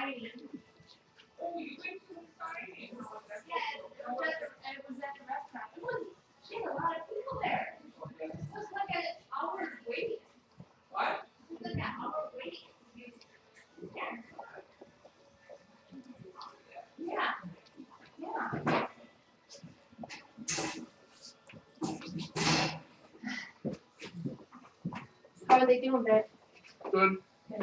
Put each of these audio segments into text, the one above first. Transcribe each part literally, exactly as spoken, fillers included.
How are they doing, babe? Good.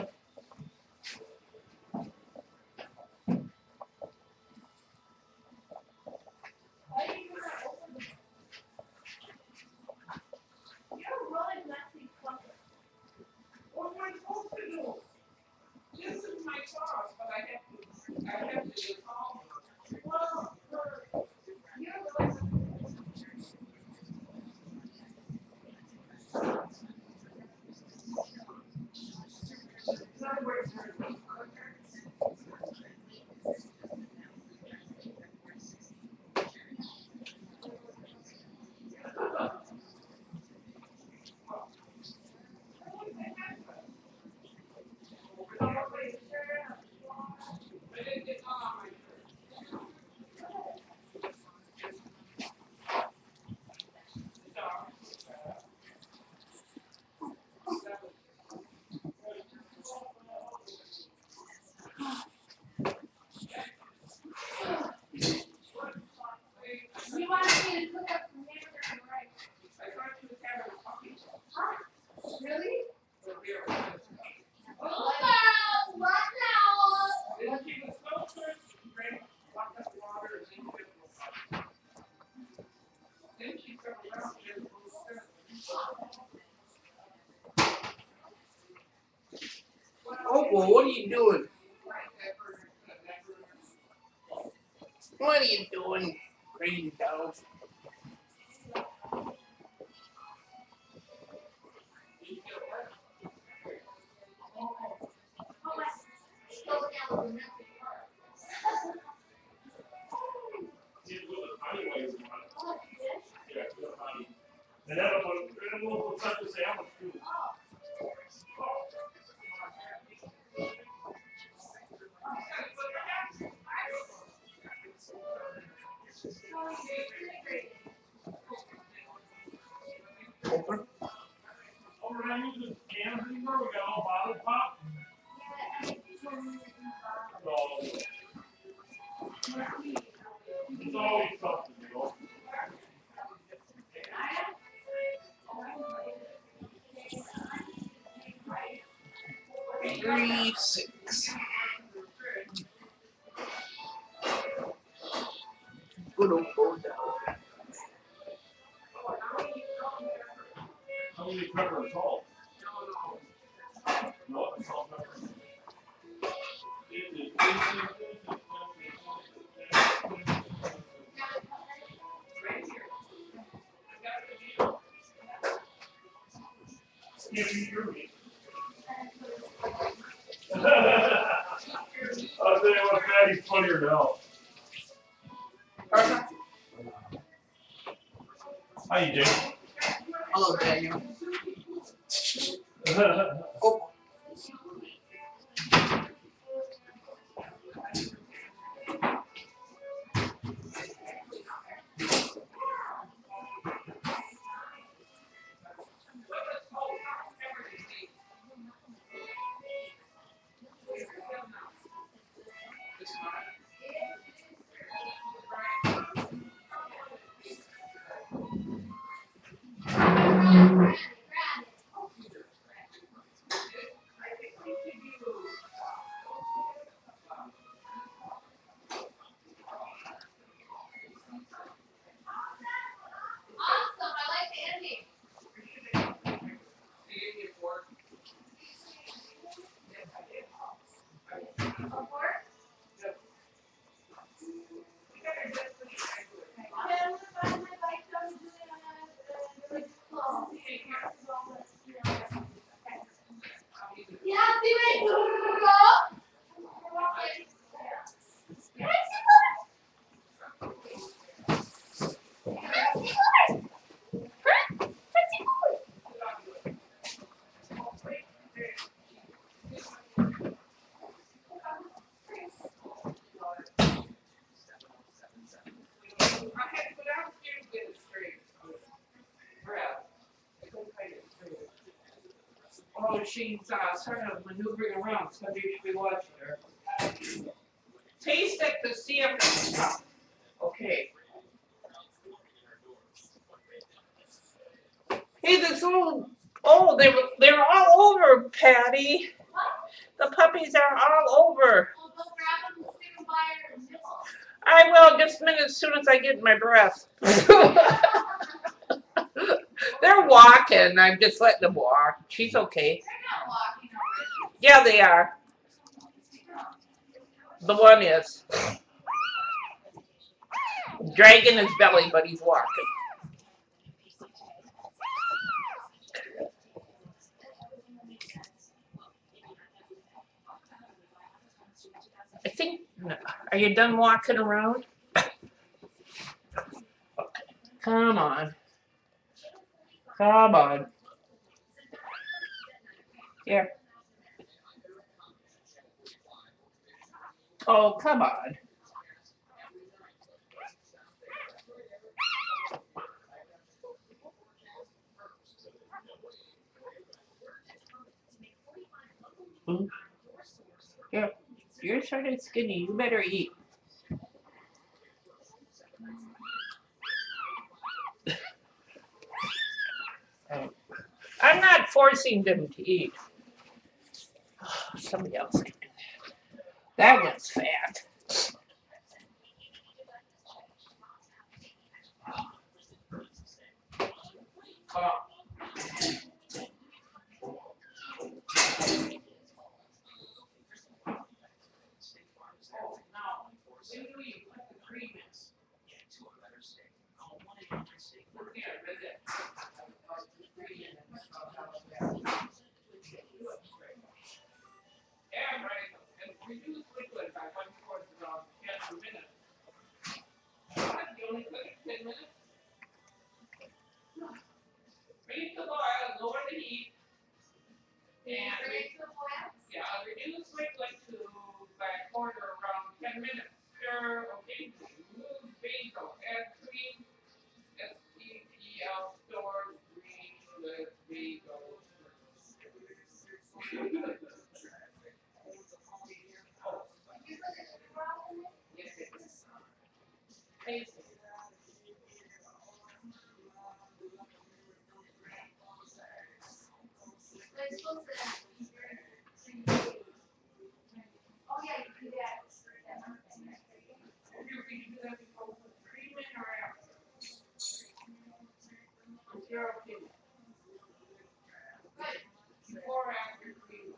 What am I supposed to do? This is my class, but I have to, I have to call her. Well, her, in other words, her You wanted me to cook up some hamburger, right? I thought she was having a puppy. Really? Then she was so thirsty, she drank lots of water and then she was Then she turned around and was Oh, well, what are you doing? What are you doing, crazy dog? And then I'm going to go to the sandwich too. Open. Oh, we're not using cans anymore. We got all bottle pop. So it's always something, you know. Three, six. Good old old dog. How many pepper and salt? No, it's all pepper. Can't beat your meat. I'll tell you what, Maddie's funnier now. Hi, Jake. Hello, Daniel. Oh. Awesome, I like the ending. Of course. Yeah, do it, girl. Oh, she's uh, sort of maneuvering around, so you should be watching her. Taste it to see if it's tough. Okay. Hey, this little, oh, they were, they were all over, Patty. The puppies are all over. Well, go grab them and stick them by her nipple. I will just a minute as soon as I get my breath. They're walking. I'm just letting them walk. She's okay. They're not walking already. Yeah, they are. The one is. Dragging his belly, but he's walking. I think, are you done walking around? Come on. Come on. Here. Oh, come on. Here. You're sort of skinny. You better eat. I'm not forcing them to eat. Somebody else can do that. That one's fat. Oh. Yeah, right. And reduce liquid by one fourth of ten per minute. What? You only cook it ten minutes? Bring it to boil, lower the heat, and Bring it to the boil. yeah, reduce liquid to by a quarter around ten minutes. Stir, okay. Remove basil, add cream, S T P L stored green with basil. You put the sugar rock in it? Yes, it is. Taste it. But it's supposed to be very creamy. Oh, yeah, you do that. That one thing right there. Have you ever do that before with cream in or after? What's your opinion? Good. Before or after cream?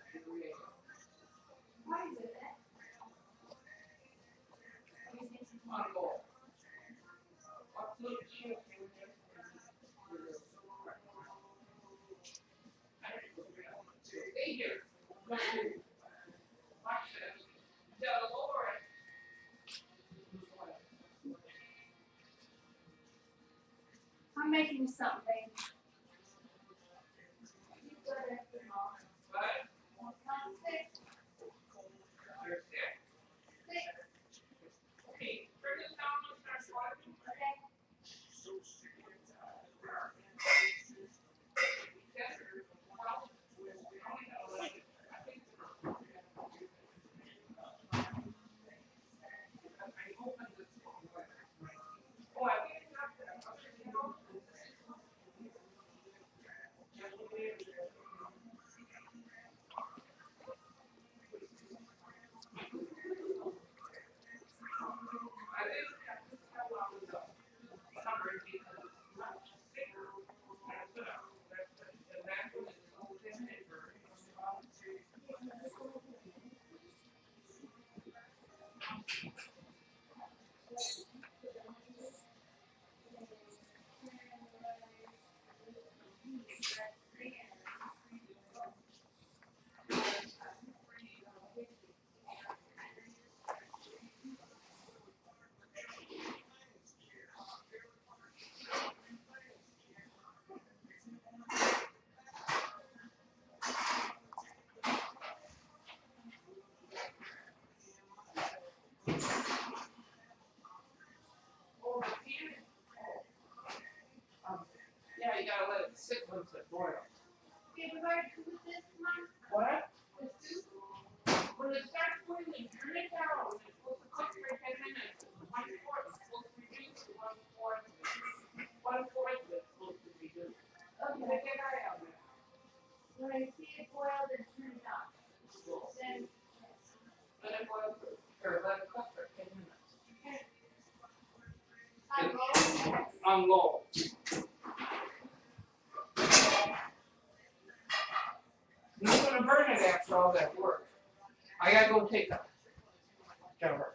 Why is it that? On both. What's the chip in there? Stay here. Watch this. Tell Lord. I'm making you something, baby. You put it in all. What? Not six. You're sick. Six. Okay, turn this down and start watching. Okay. Yeah, you gotta let it sit once it boils. Okay, we're going to do this one, What? the soup. When it starts boiling, turn it down. It's supposed to cook for ten minutes. One fourth is supposed to reduce to one fourth. One fourth is supposed to reduce. Okay, Take an eye on it. when I see it boil, then turn it off. Then, Let it boil for, or let it cook for ten minutes. I roll. On low. You're gonna burn it after all that work. I gotta go take a shower.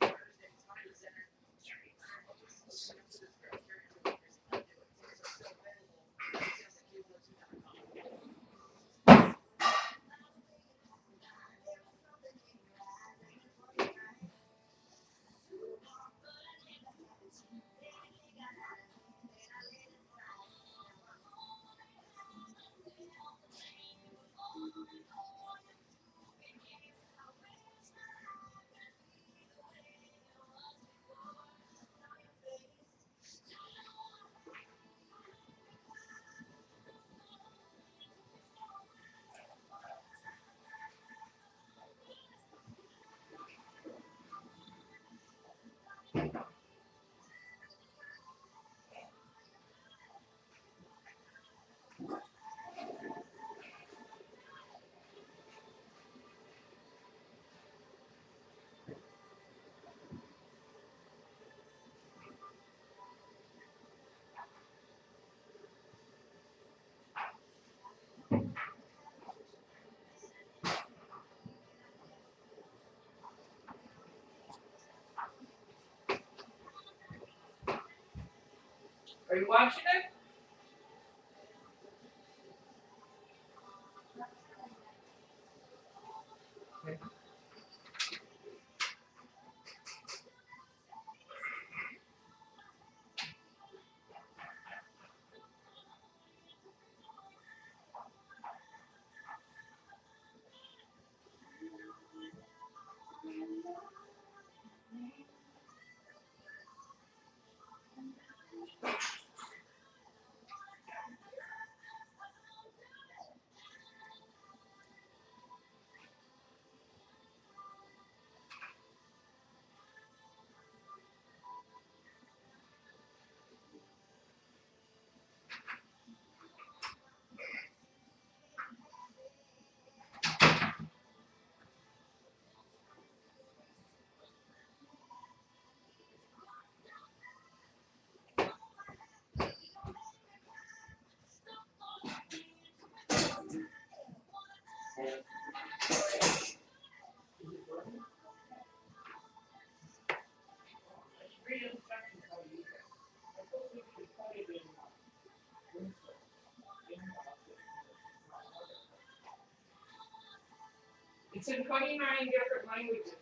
Are you watching it? Read instructions how to use it. I suppose we should put it in, uh, Winslow. It's in twenty-nine different languages.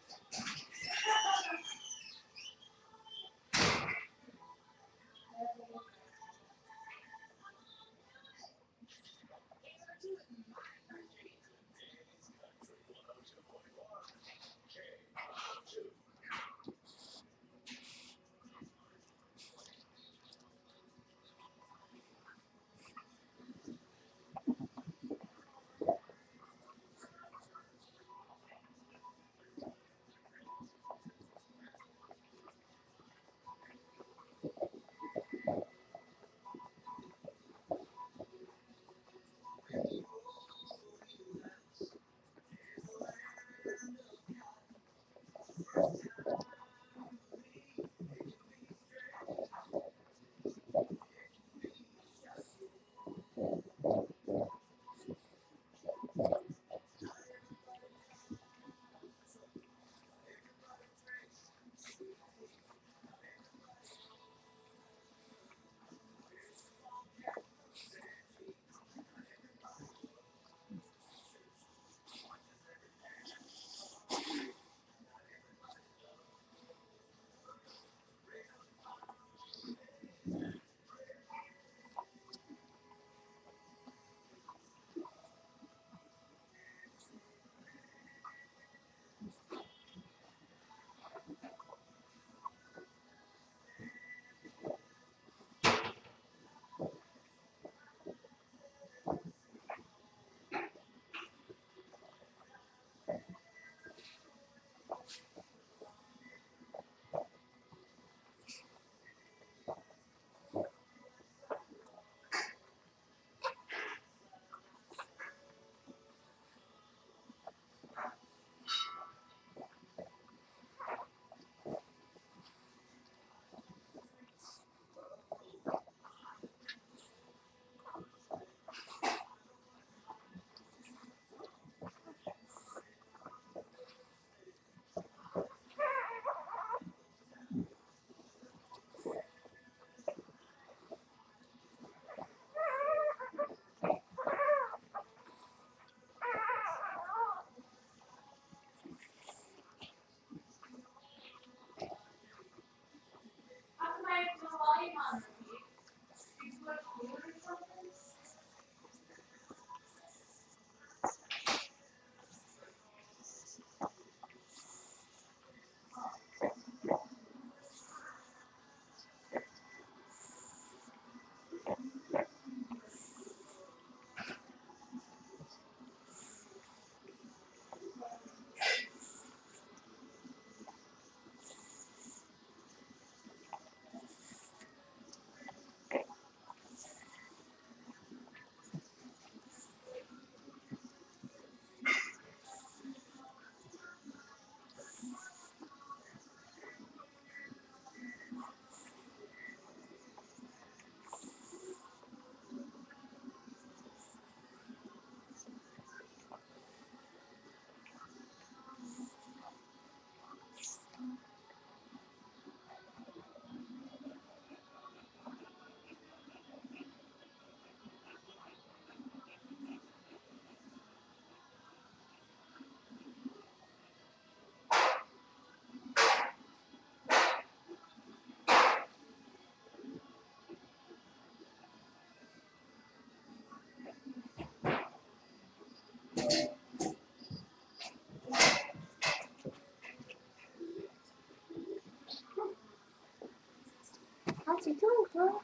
What's he doing, girl?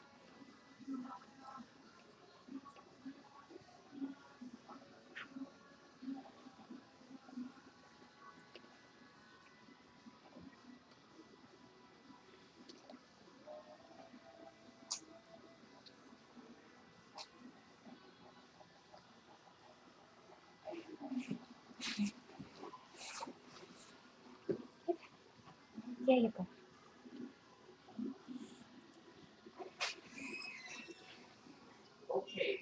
There you go. Okay.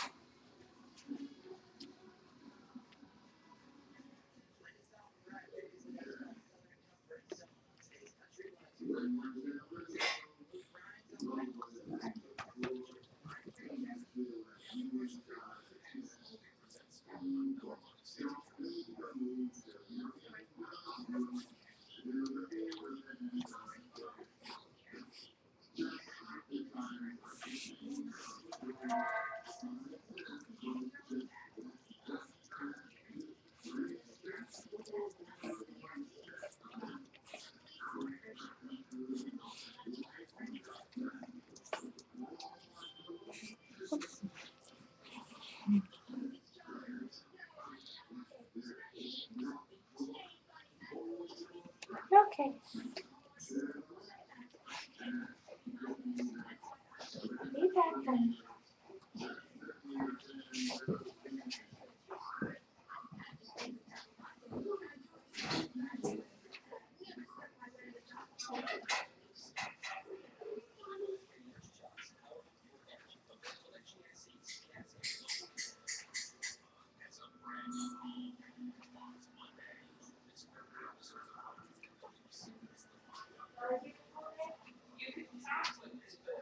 Okay. Be back then. You can talk with this book.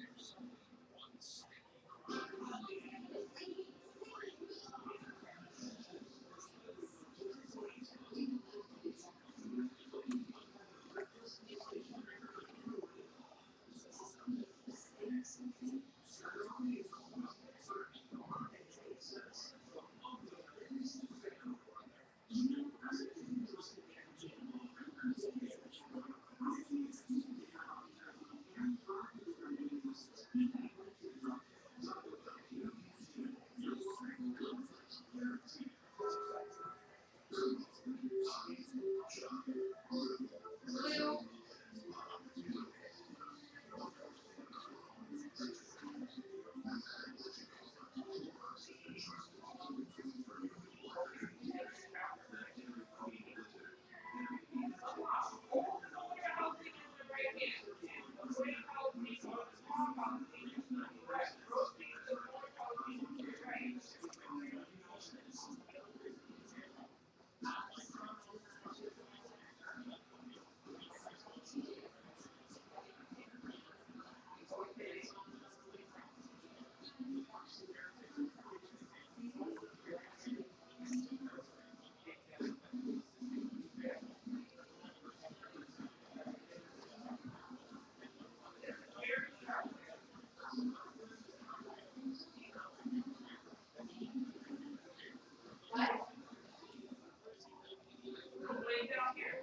Way down here.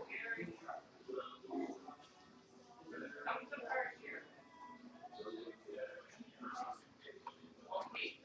Come to the part here. Okay.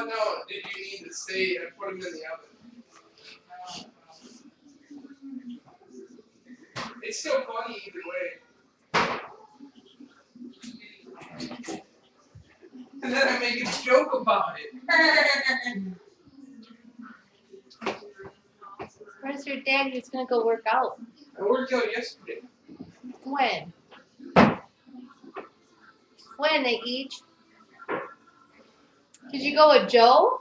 Well, no, did you need to say I put them in the oven? It's still funny either way. And then I make a joke about it. Where's your dad? He's gonna go work out. I worked out yesterday. When? When they each? Did you go with Joe?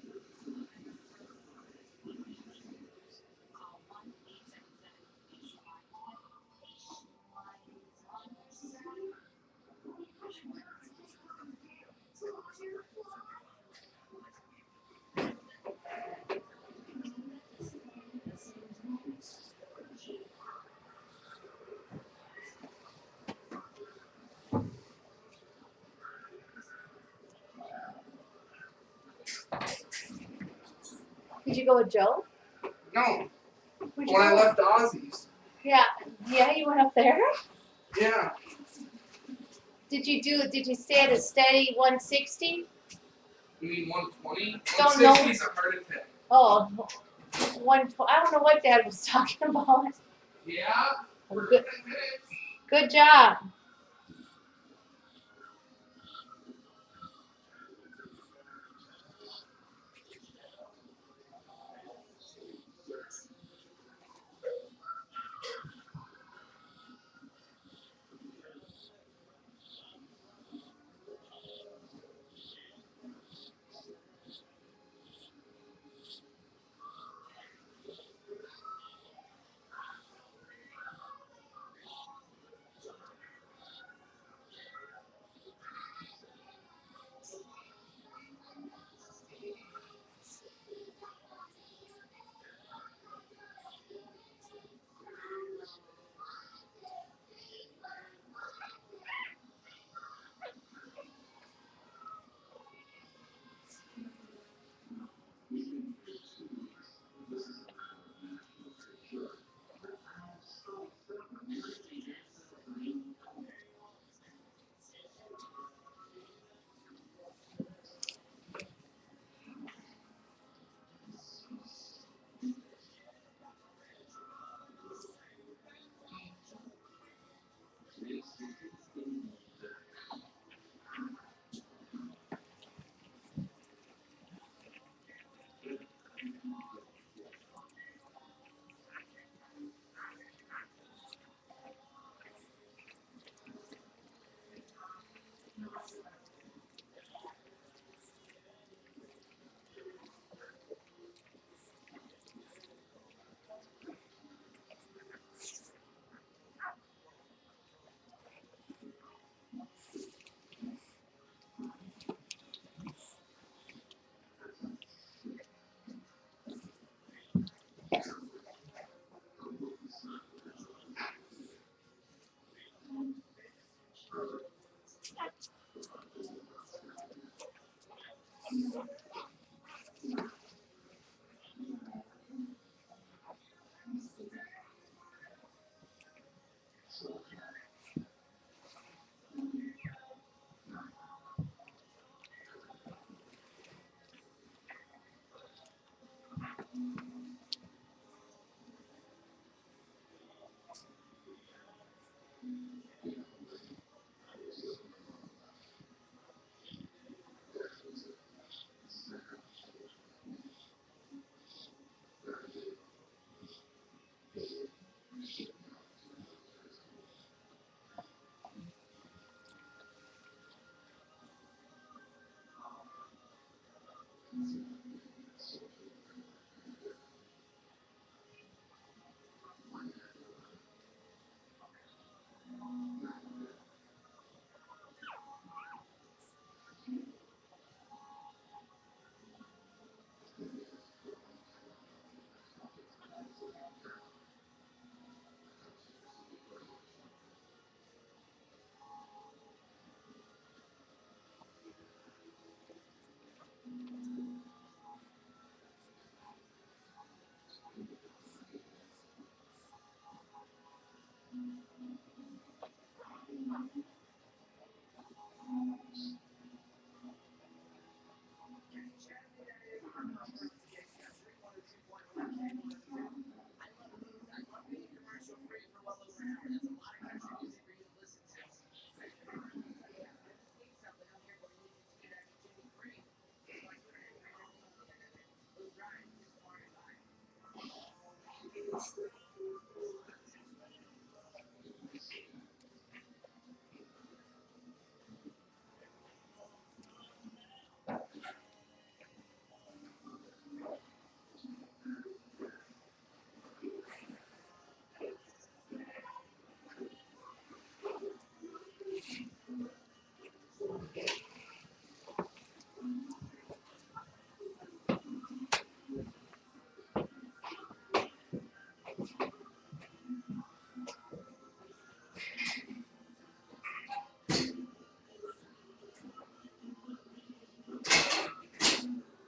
Did you go with Joe? No, Where'd you when I go? left Ozzy's. Yeah, yeah, you went up there. Yeah. Did you do? Did you stay at a steady one sixty? You mean one twenty? Don't know. one sixty is a heart attack. Oh, one. I don't know what Dad was talking about. Yeah. For Good, ten minutes. good job.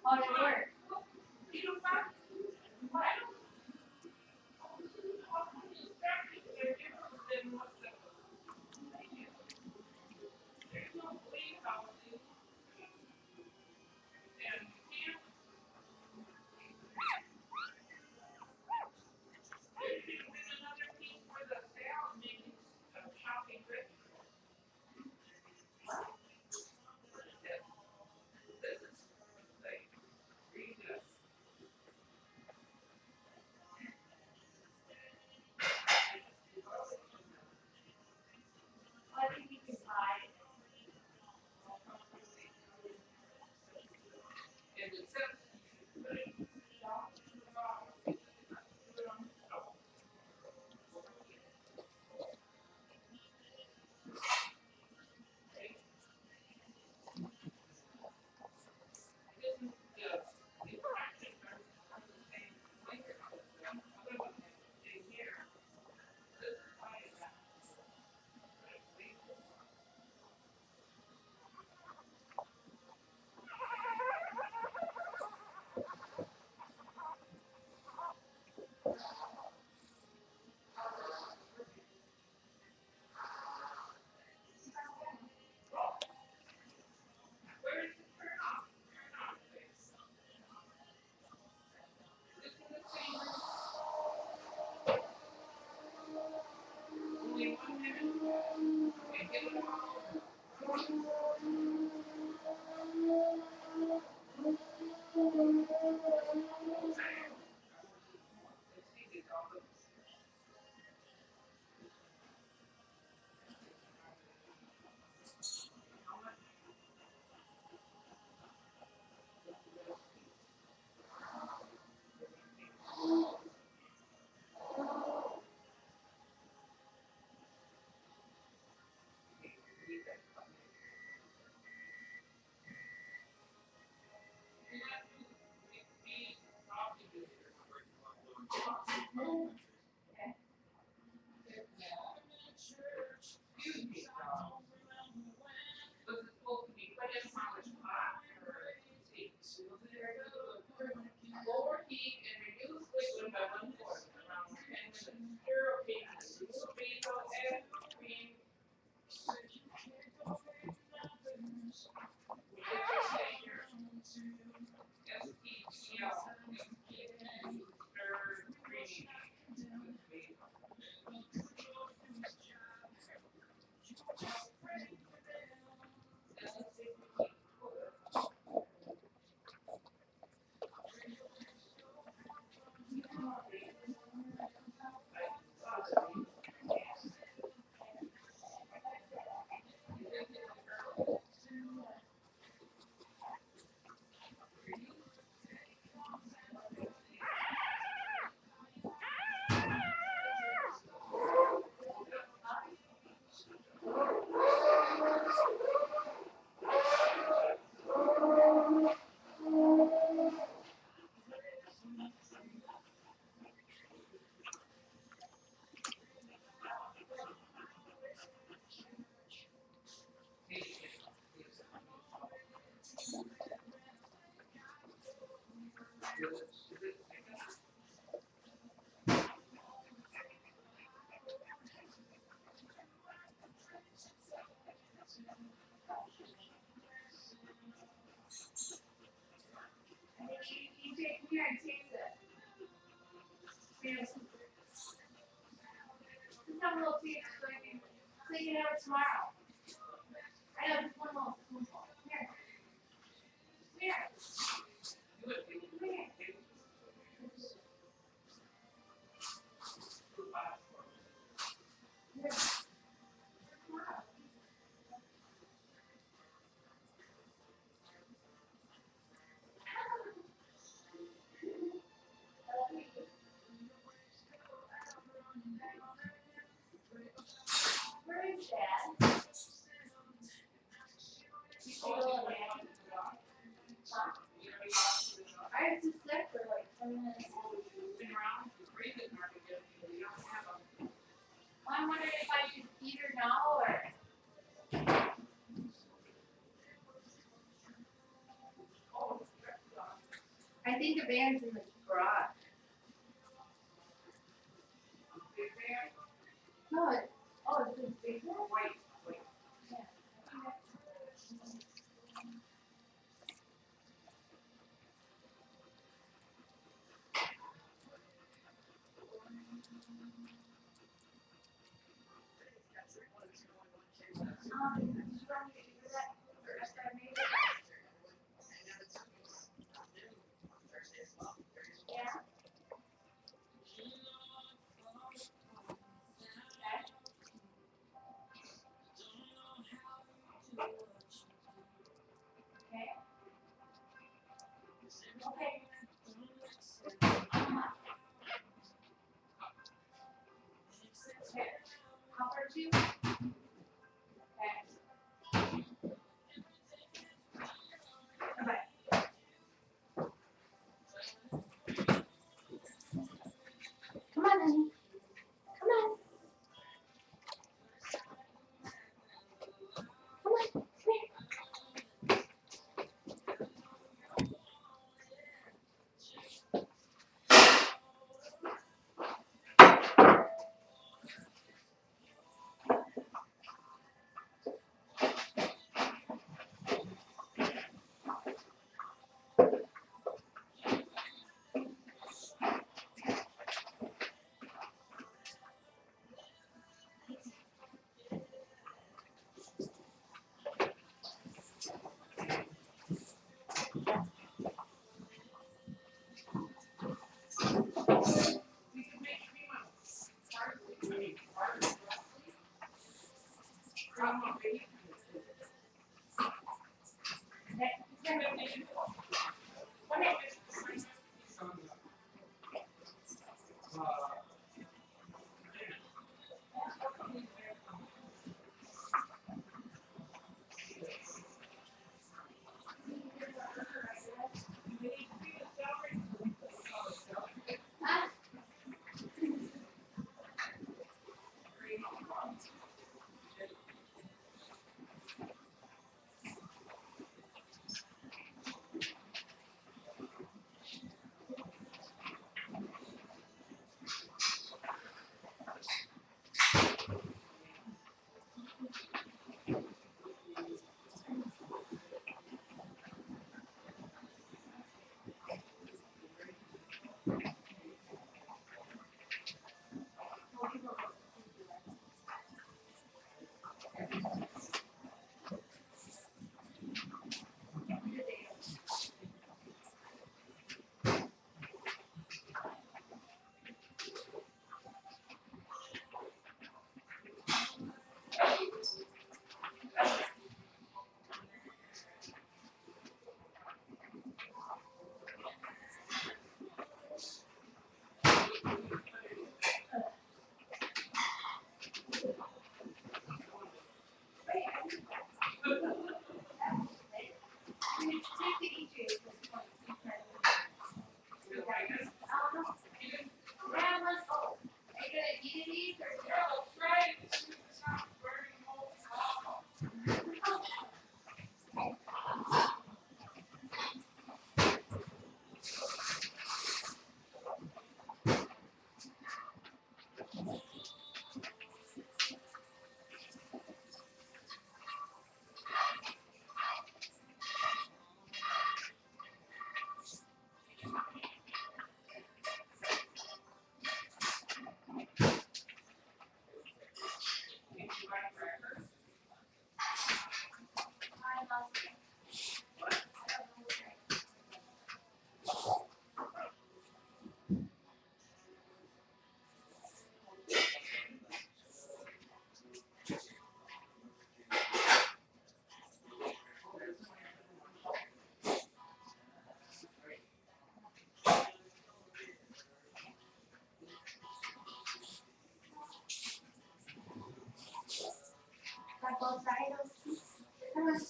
How did it work? I think you can buy it. Lower heat and reduce liquid by one fourth, around ten minutes. Stir okay, remove basil, add cream. S T T L, S T T, stir creamy. You take here and taste it. Just have a little taste so I can take it out tomorrow. I know, just one little spoonful. Here. Here. Come here. Where is Dad? You should go in there. Huh? I just slept for like twenty minutes. I'm wondering if I should feed her now or. I think the van's in the garage. Big van, No, it, oh, it's a big one? white, white. Um, you want me to do that after I made it? Yeah. Okay. Okay. Okay. Cover two. Okay. Okay. Come on, honey. Come on. Come on. Come here. We can make cream of parsley, I mean, parsley, cream of bacon. Next. And then they should- What if it's the same piece on the, uh, Huh? Yeah, let's go. Are you gonna eat these or? Carol, try it, this is not very most. I love it. I don't know what I- Got both sides. Come on.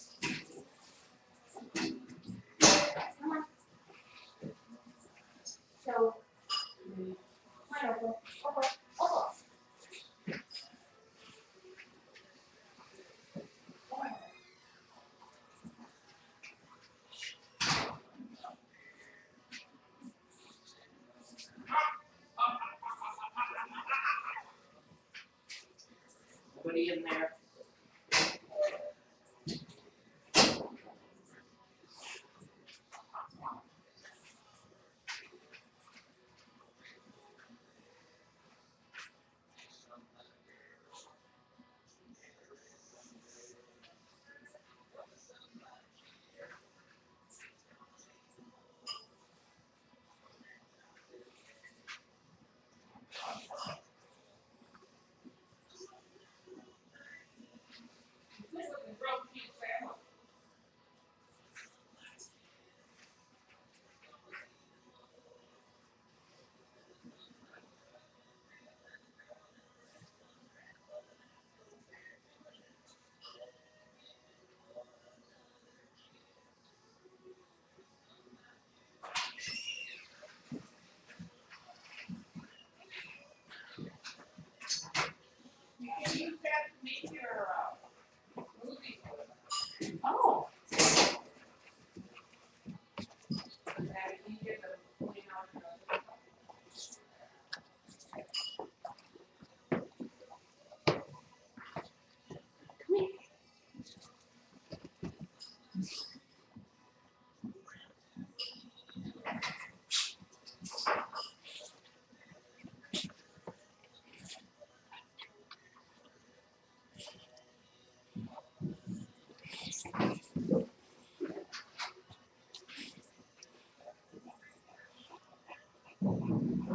Come on. So. Come on, over. Over. Over.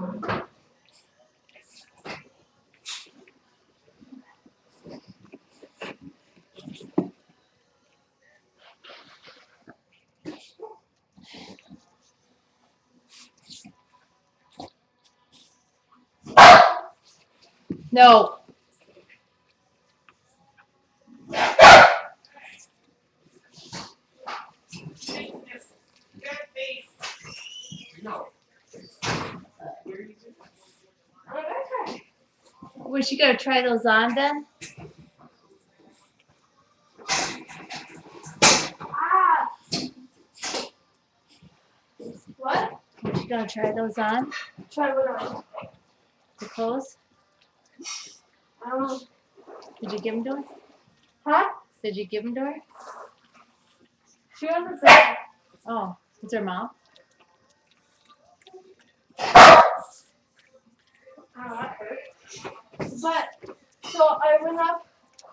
No. That face. No. Was she gonna try those on then? Ah. What? Was she gonna try those on? Try what on? The clothes? I don't know. Did you give them to her? Huh? Did you give them to her? She was a girl. Oh, it's her mom? Oh, that hurt. But, so I went up,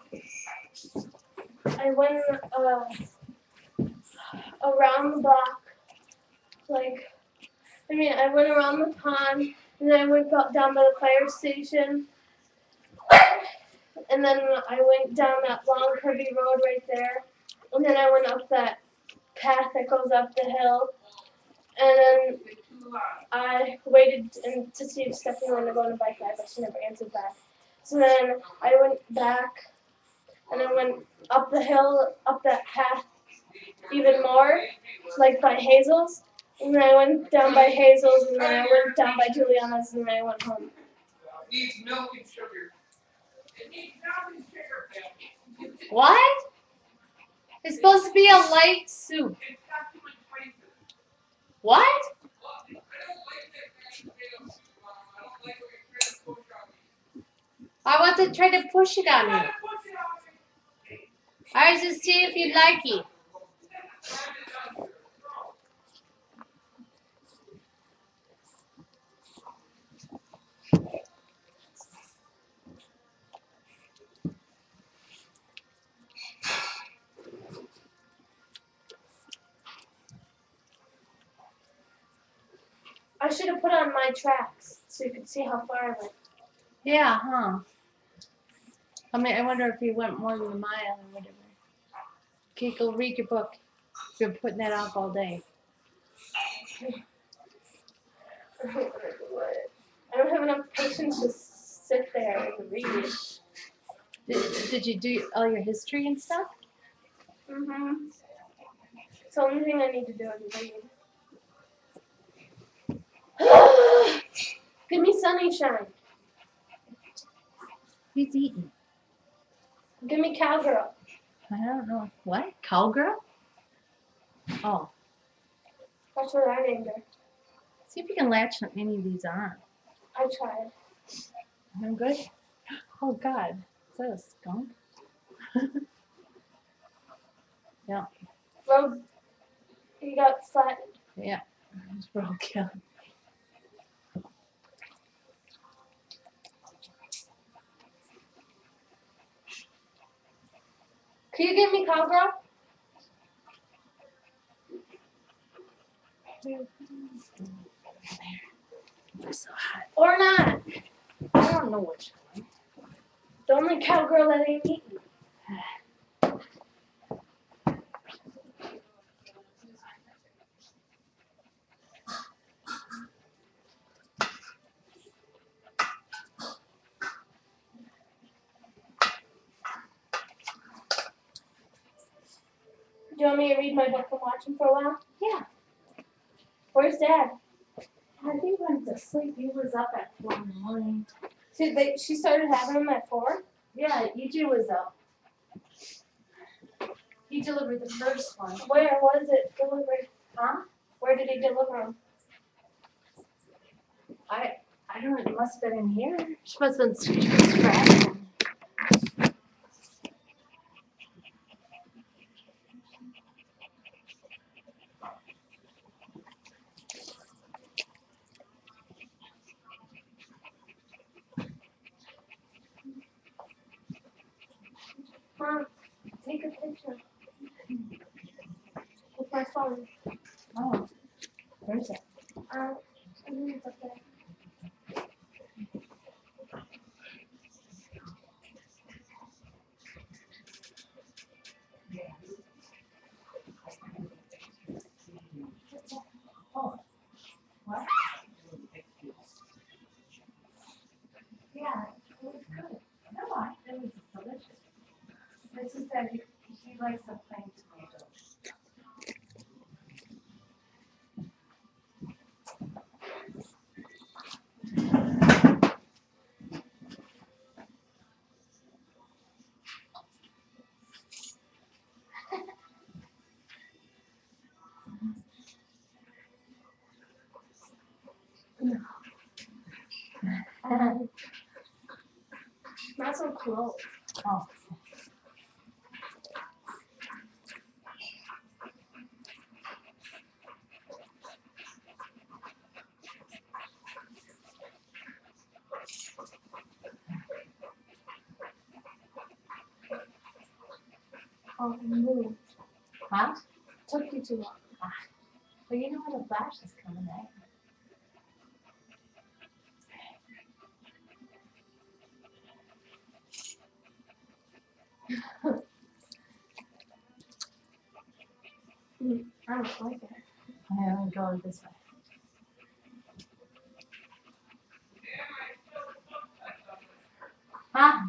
I went uh, around the block, like, I mean, I went around the pond, and then I went go- down by the fire station, and then I went down that long curvy road right there, and then I went up that path that goes up the hill, and then I waited and to see if Stephanie wanted to go on a bike ride, but she never answered back. So then I went back, and I went up the hill, up that path even more, like by Hazel's. And then I went down by Hazel's, and then I went down by Juliana's, and then I went home. Needs milk and sugar. It needs milk and sugar, Bill. What? It's supposed to be a light soup. It's got too much spices. What? Well, I don't like that mashed potato soup, Mom. I don't like what you're trying to push on me. I want to try to push it on You you. gotta push it on me. I was just seeing if you like it. I should have put on my tracks so you could see how far I went. Yeah, huh? I mean, I wonder if you went more than a mile or whatever. Okay, go read your book. You've been putting that off all day. I don't have enough patience to sit there and read. Did, did you do all your history and stuff? Mm-hmm. It's the only thing I need to do is read. Give me Sunnyshine. Who's eating? Give me Cowgirl. I don't know. What? Cowgirl? Oh. That's what I named her. See if you can latch any of these on. I tried. I'm good. Oh God. Is that a skunk? Yeah. Road. You got flattened. Yeah. It's roadkill. Can you give me Cowgirl? It's so hot. Or not? I don't know which one. The only Cowgirl that ain't eaten. Do you want me to read my book and watch him for a while? Yeah. Where's Dad? I think he went to sleep. He was up at four in the morning. See, they, she started having him at four. Yeah, E J was up. He delivered the first one. Where was it delivered? Huh? Where did he deliver them? I I don't know. It must have been in here. She must have been scratching. Mom, take a picture. With my phone. Oh, where's it? Uh, I think it's up there. likes the plain tomatoes. Not so close. Oh. Oh, move. Huh? Took you too long. Well, you know when the flash is coming, right? I don't like it. I'm gonna go this way. Huh?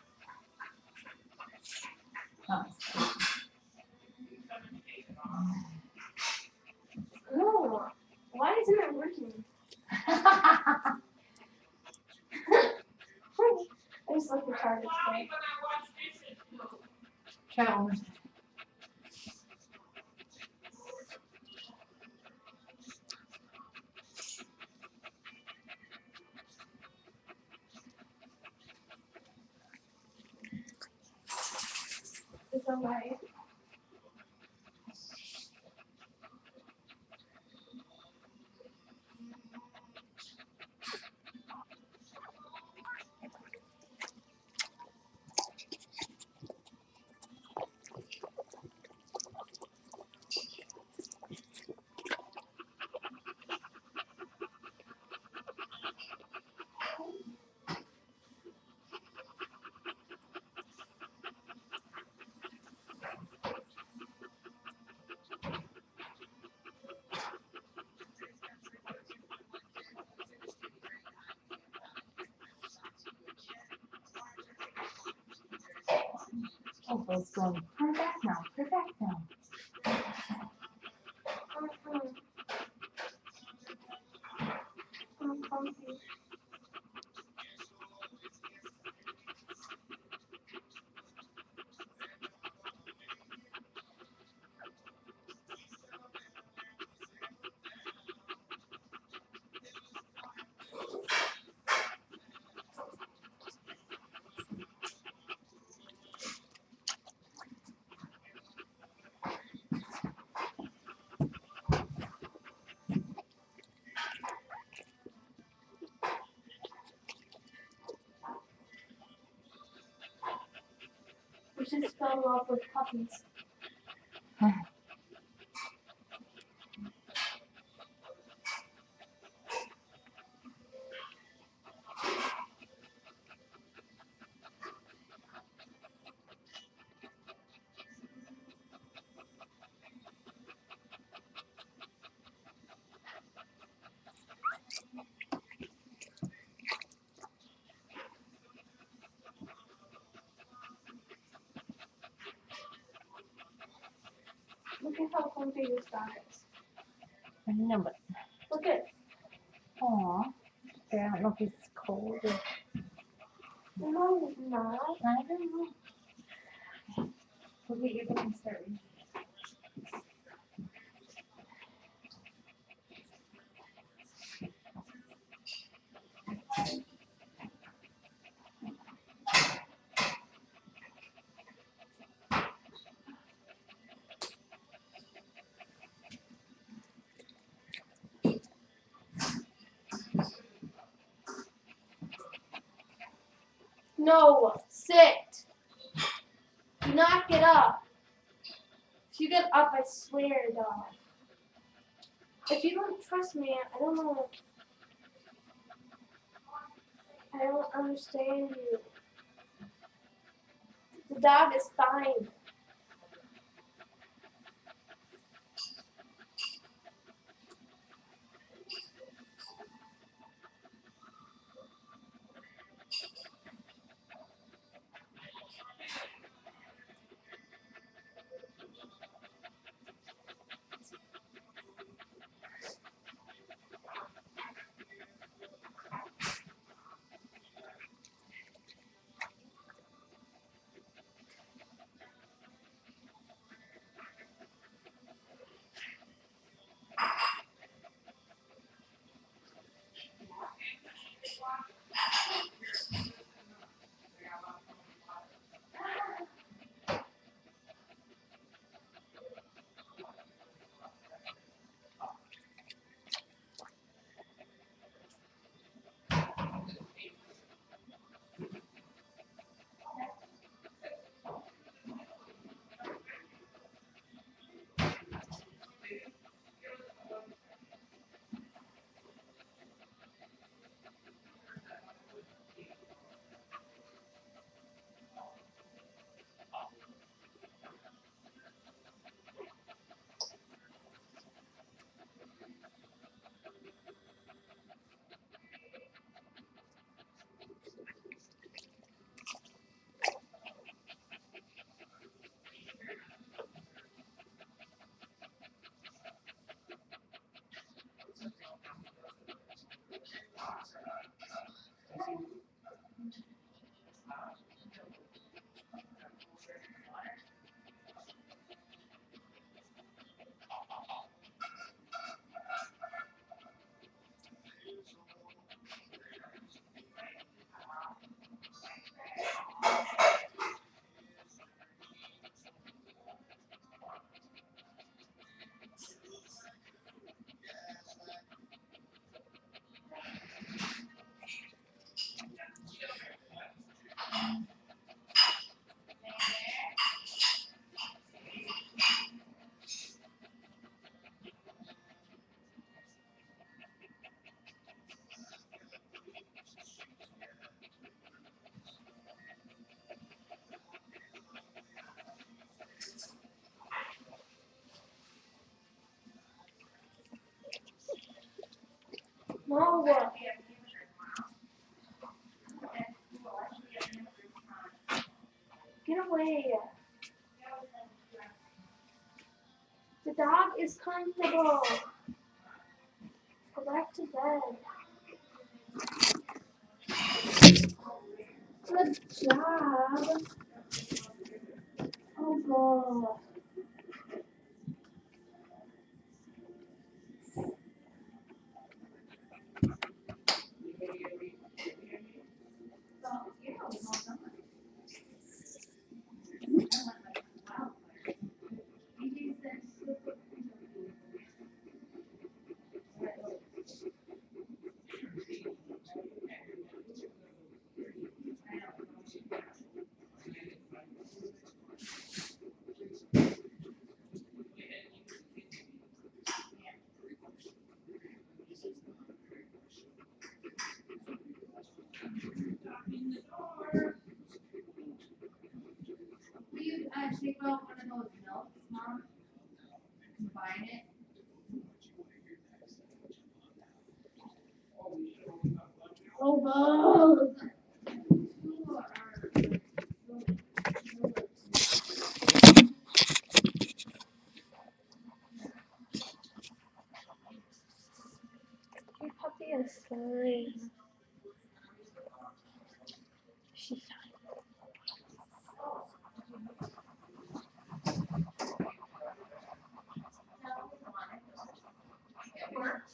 Oh. No. Why isn't it working? I just like the target thing. Try it one more time. It's alright. Oh, it's going. Turn back now. Turn back now. Mhm. I'm comfy. We should spell love with puppies. Look at how comfy this dog is. I know, but Look at aw, I don't know if it's cold or no, it's not. I don't know. Look at your book and start reading. No, sit. Do not get up. If you get up, I swear, dog. If you don't trust me, I don't know. I don't understand you. The dog is fine. No, what? Get away. The dog is comfortable. Go back to bed. Good job. Oh, God. Will you, uh, take out one of those milks, Mom? Combine it? Oh, God. Your puppy is fine. She's fine. It works.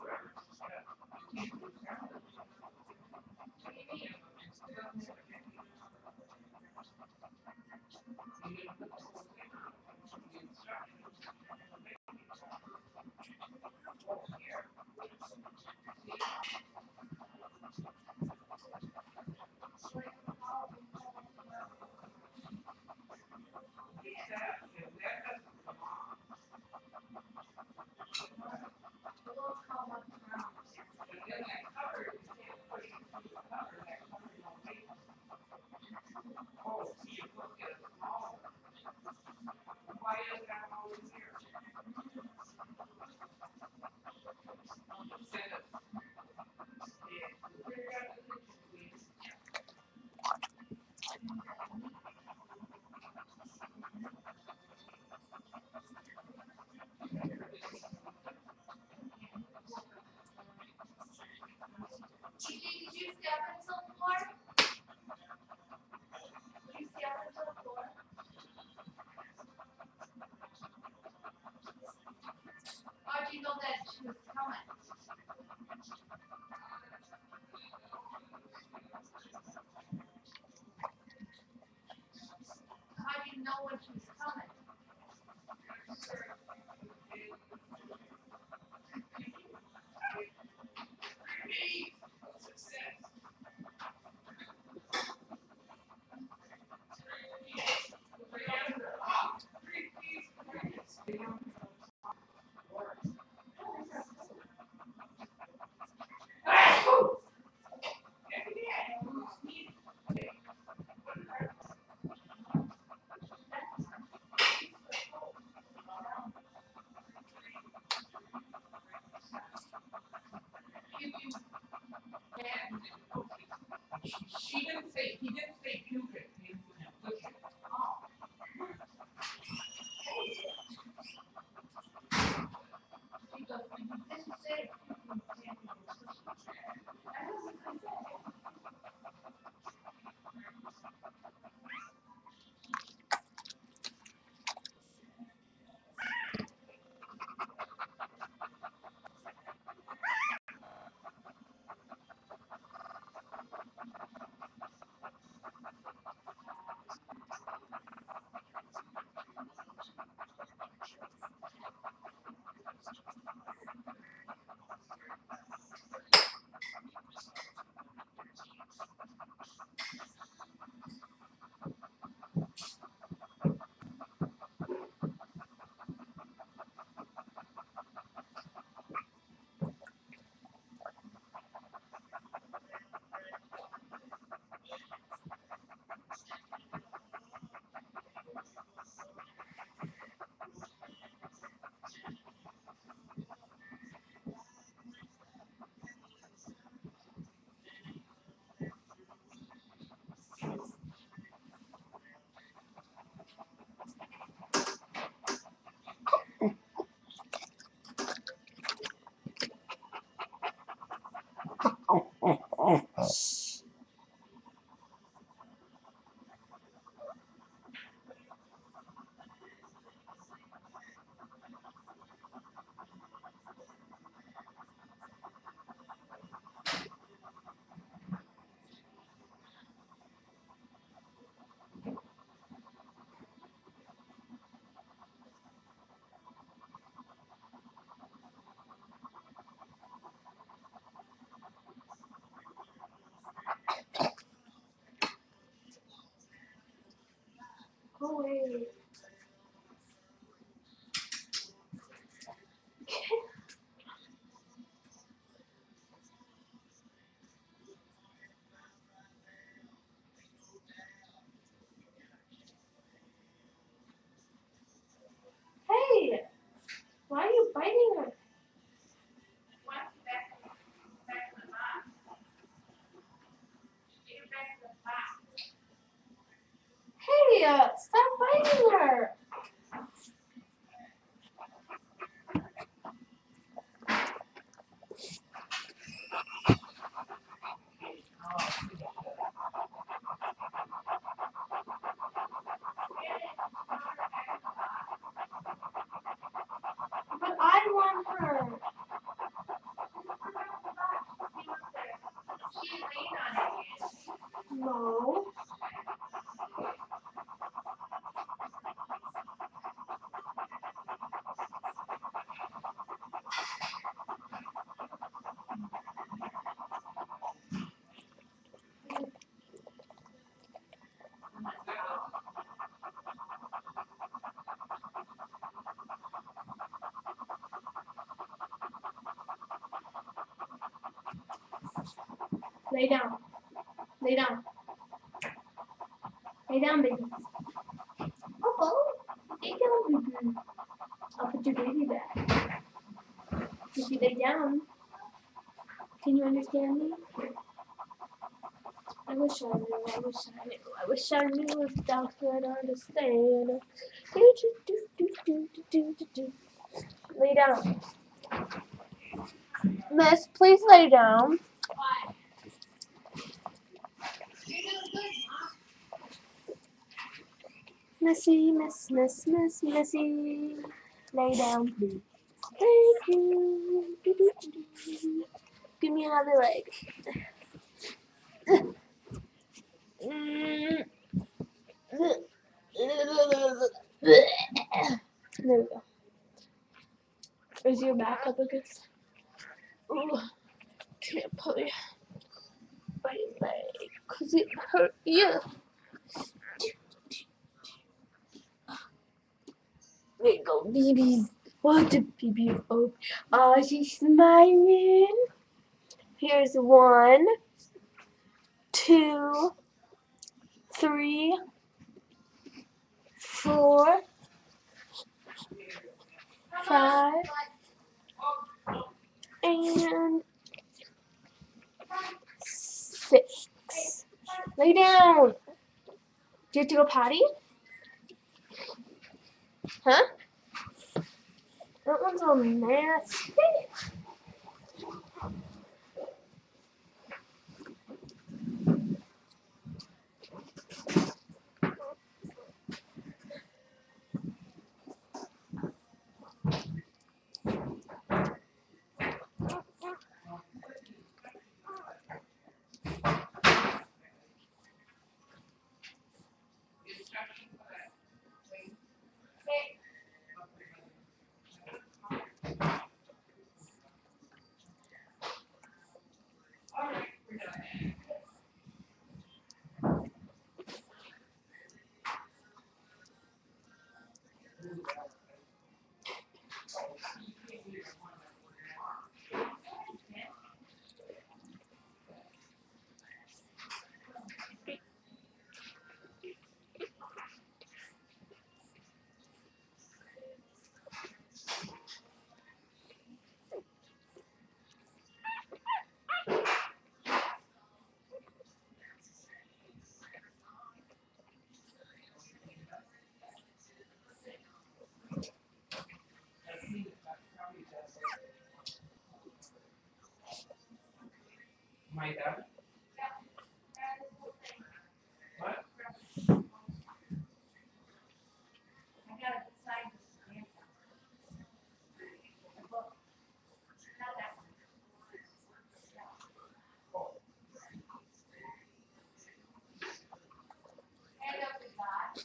T J, did you step into the floor? Did you step into the floor? How'd you know that she was coming? How'd you know when she was coming? it! Stop biting her! But I want her. She leaned on it. No. Lay down. Lay down. Lay down, baby. Oh, lay down, baby. I'll put your baby back. If you lay down, can you understand me? I wish I knew. I wish I knew. I wish I knew if dogs could understand. Do, do, do, do, do, do, do, do. Lay down. Miss, please lay down. Why? You're doing good, Mom. Missy, miss, miss, miss, Missy. Lay down, please. Thank you. Do, do, do, do. Give me another leg. Mm. There we go. Is your back up against? Ooh, can't pull you by your leg because it hurt you. There you go, B B's. What the B B? Oh, oh, she's smiling. Here's one, two, three, four, five, and six. Lay down. Do you have to go potty? Huh? That one's all nasty. My dad? What? I gotta decide this Samantha. The book. Not that one. Hand up the God.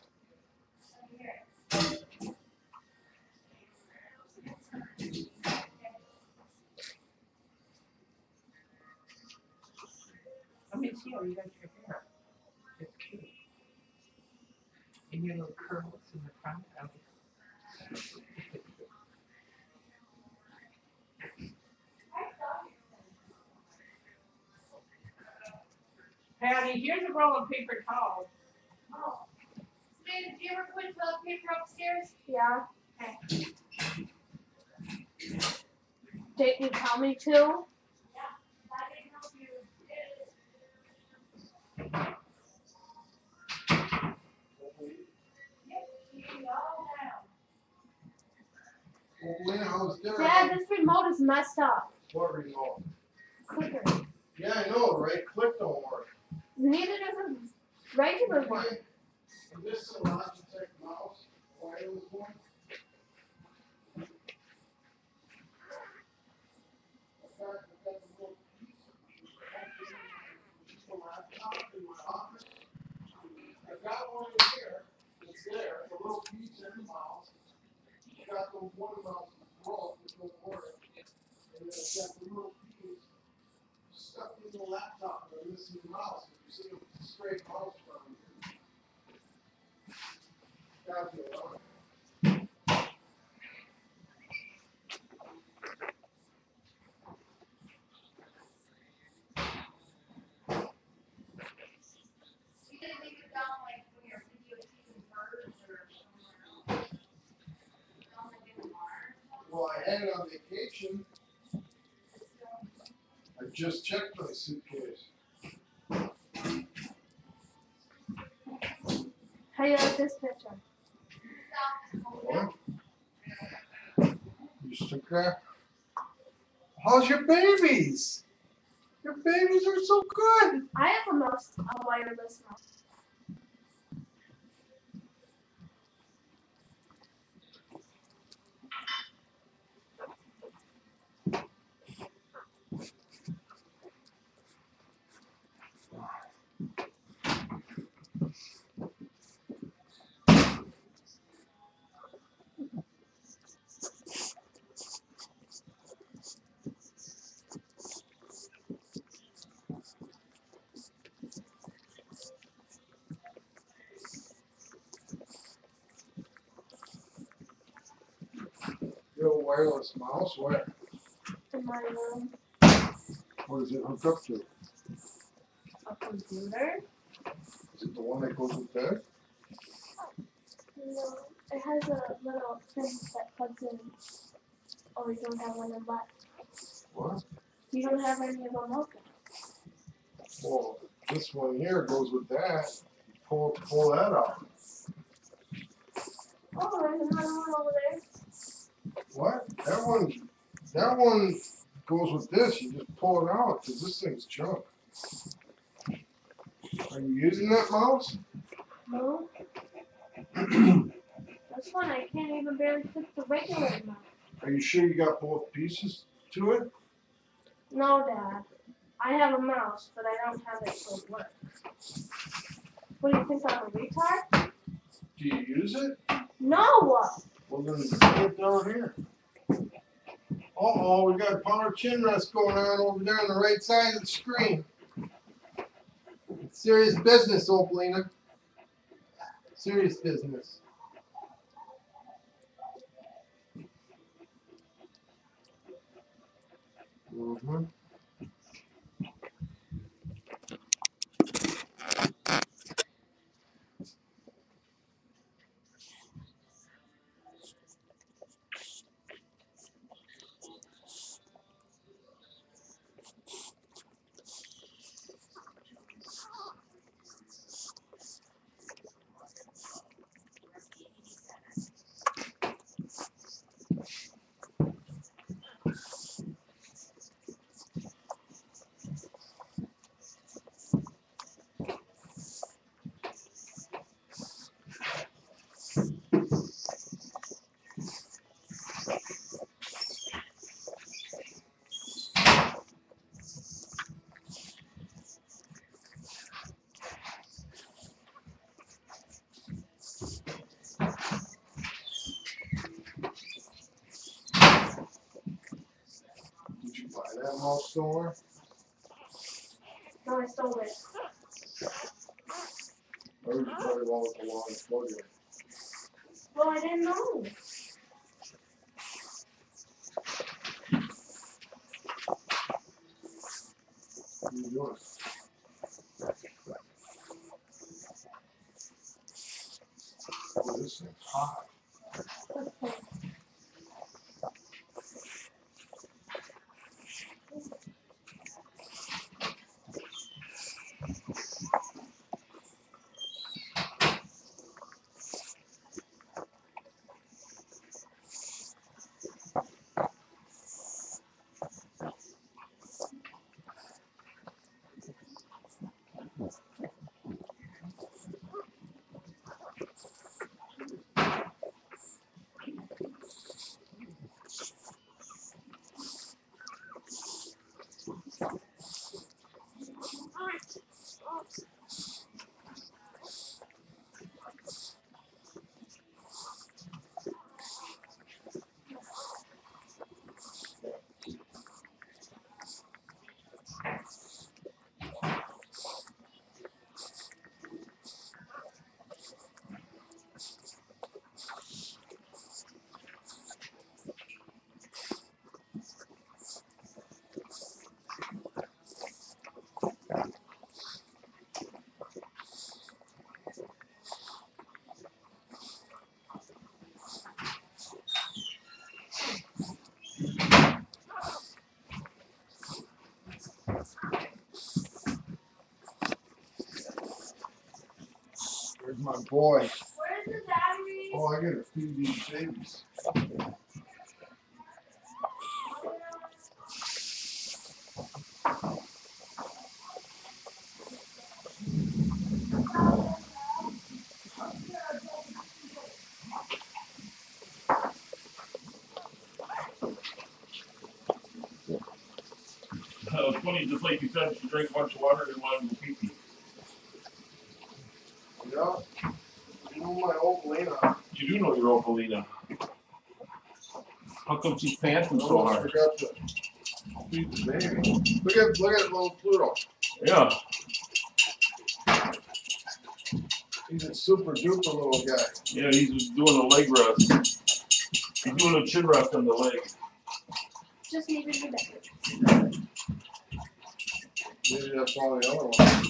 Here. Let me see how you got your hair. It's cute. And your little curls in the front of it. Patty, here's a roll of paper towels. Oh. Samantha, did you ever put toilet paper upstairs? Yeah. Okay. Didn't you tell me to? Yeah. I didn't help you. Lynn, how's dinner? Dad, this remote is messed up. What remote? Clicker. Yeah, I know, right click don't work. Neither does a regular one. Is this a Logitech mouse? Wireless one? I've got, I've got the little piece of laptop in my office. I've got one in here, it's there, the little piece and the mouse. I've got the one mouse broke, which won't work. And then I've got the little piece stuck in the laptop, and I'm missing the mouse. You see a straight mouse from here. Gotta be alone. You didn't leave it down like when you're videotaping birds or somewhere else? Down like in the barn? Well, I had it on vacation. I just checked my suitcase. How do you like this picture? What? You still crap? How's your babies? Your babies are so good. I have a mouse, a wireless mouse. You have a wireless mouse? Where? In my room. What does it hook up to? A computer. Is it the one that goes with that? No, it has a little thing that plugs in. Oh, we don't have one in left. What? You don't have any of them open. Well, this one here goes with that. Pull, pull that out. Oh, there's another one over there. What? That one, that one goes with this. You just pull it out because this thing's junk. Are you using that mouse? No. This one I can't even barely fit the regular mouse. Are you sure you got both pieces to it? No, Dad. I have a mouse, but I don't have it so it works. What do you think, I'm a retard? Do you use it? No! Well, then put it down here. Uh-oh, we got a power chin rest going on over there on the right side of the screen. It's serious business, Opalina. Serious business. Mm-hmm. Did you buy that mouse somewhere? No, I stole it. Or did you buy it all with the long plug in? Well, I didn't know. What are you doing? Oh, this thing's hot. Okay. my boy. Where's the battery? Oh, I gotta feed these babies. Uh, it's funny, just like you said, she drank a bunch of water and wanted to go pee pee. Yeah. You know my old Lena. You do know your old Polina. How come she's panting so Almost hard? forgot to feed the baby. Look at look at little Pluto. Yeah. He's a super duper little guy. Yeah, he's doing a leg rest. He's doing a chin rest on the leg. Just needed the battery. Maybe that's all the other one.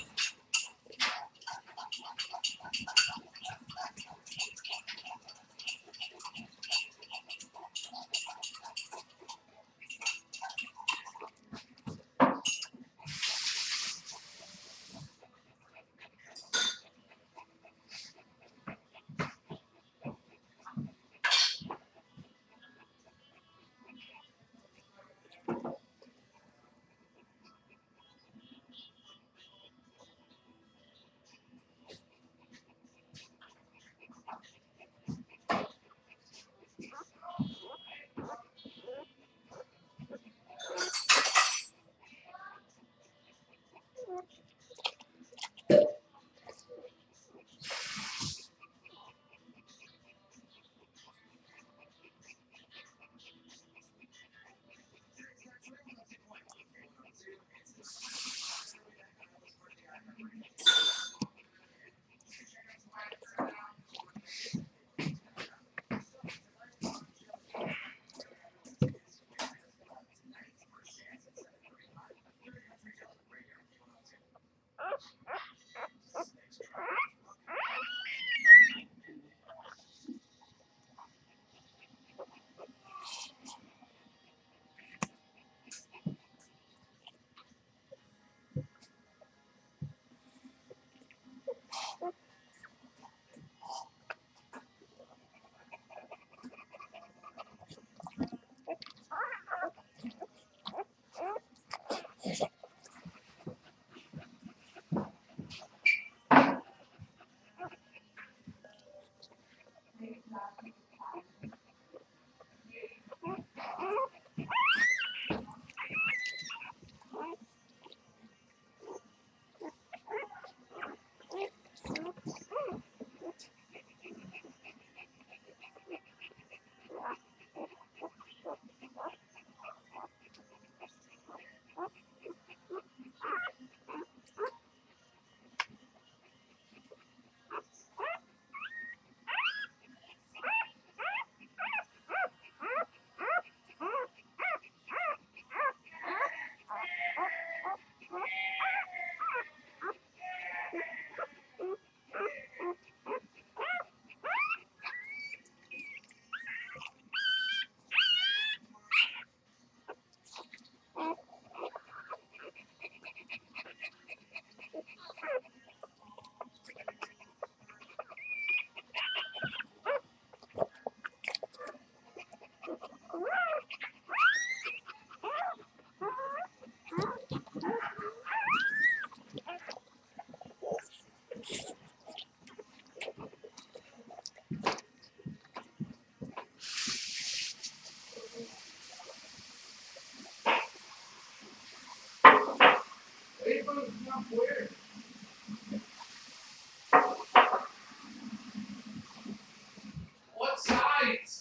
What size?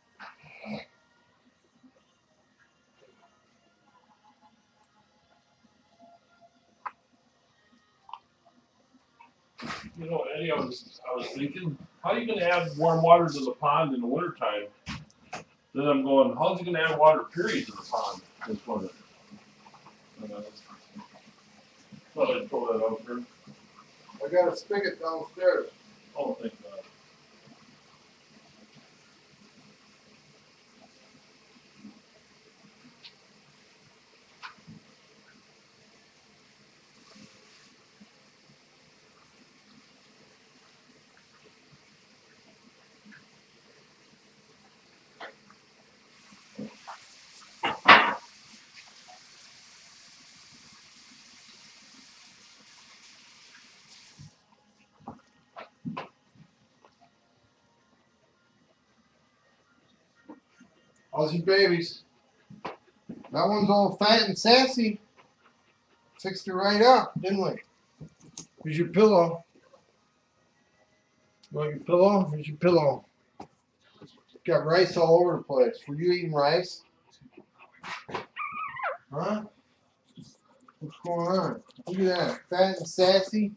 You know, Eddie, I was, I was thinking, how are you gonna add warm water to the pond in the wintertime? Then I'm going, how's he gonna add water period to the pond this winter? Uh, Thought I'd throw that out there. I got a spigot downstairs. Oh, thank God. How's your babies? That one's all fat and sassy. Fixed her right up, didn't we? Here's your pillow. Want your pillow? Here's your pillow. Got rice all over the place. Were you eating rice? Huh? What's going on? Look at that. Fat and sassy.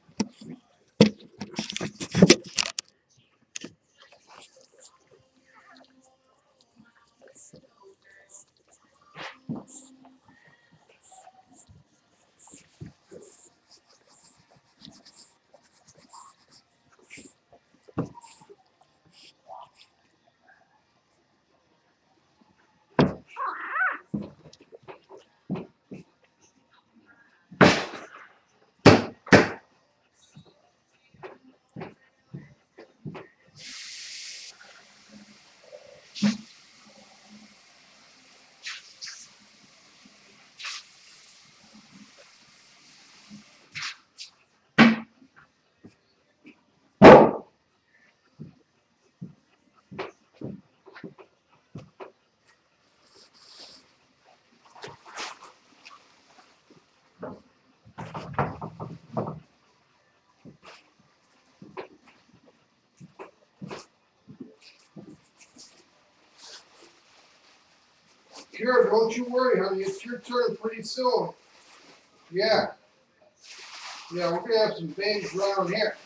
Kira, don't you worry, honey. It's your turn pretty soon. Yeah. Yeah, we're gonna have some babies around here.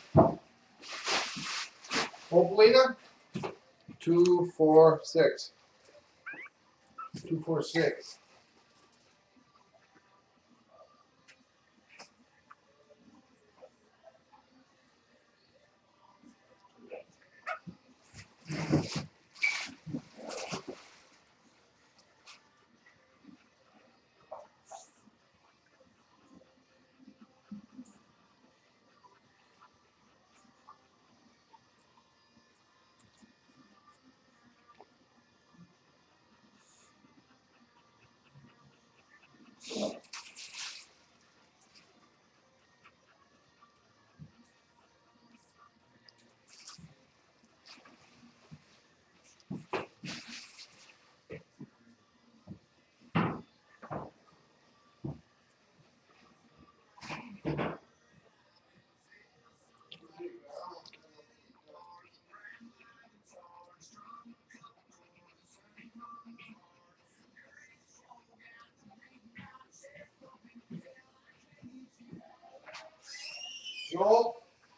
Hopefully, two, four, six. Two, four, six. Joel?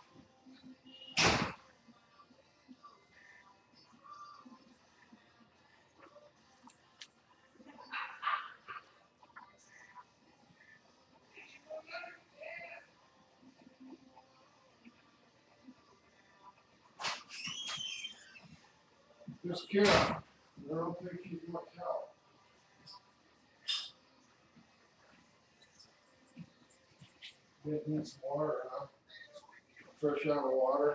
Just Kira. I don't think she's much help. Get me some water, huh? Fresh out of water.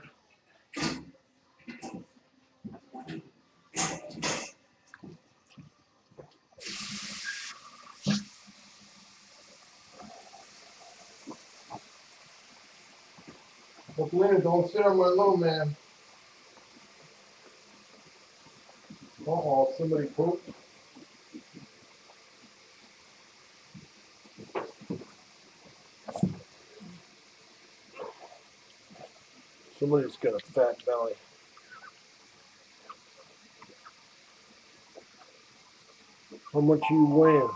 Hopefully, don't sit on my little man. Uh oh, somebody pooped. Somebody's got a fat belly. How much you weighing?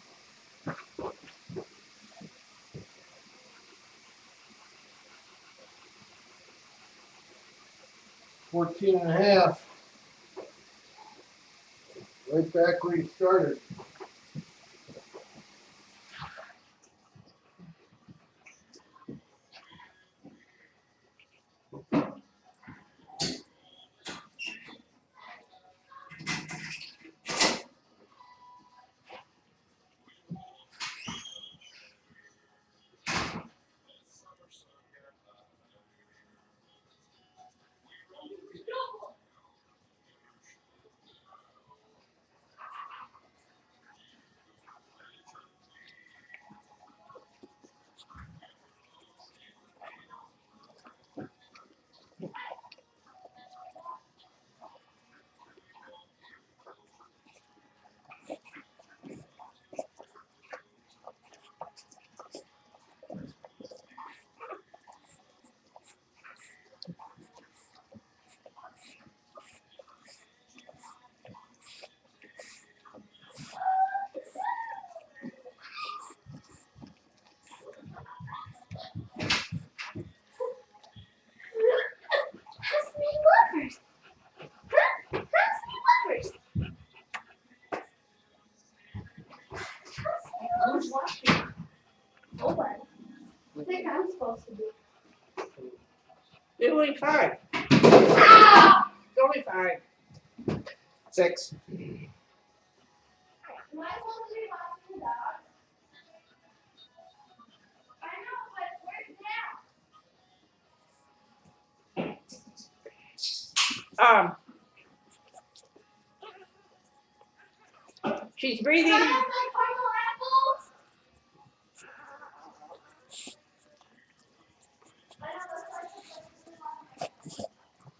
Fourteen and a half. Right back where you started. think I'm supposed to do? It's only five. Ah! It's only five. Six. Am I supposed to be watching the dog? I know, but where's Dad? Um. She's breathing. Can I have my caramel apples? I know that's what I'm supposed to do.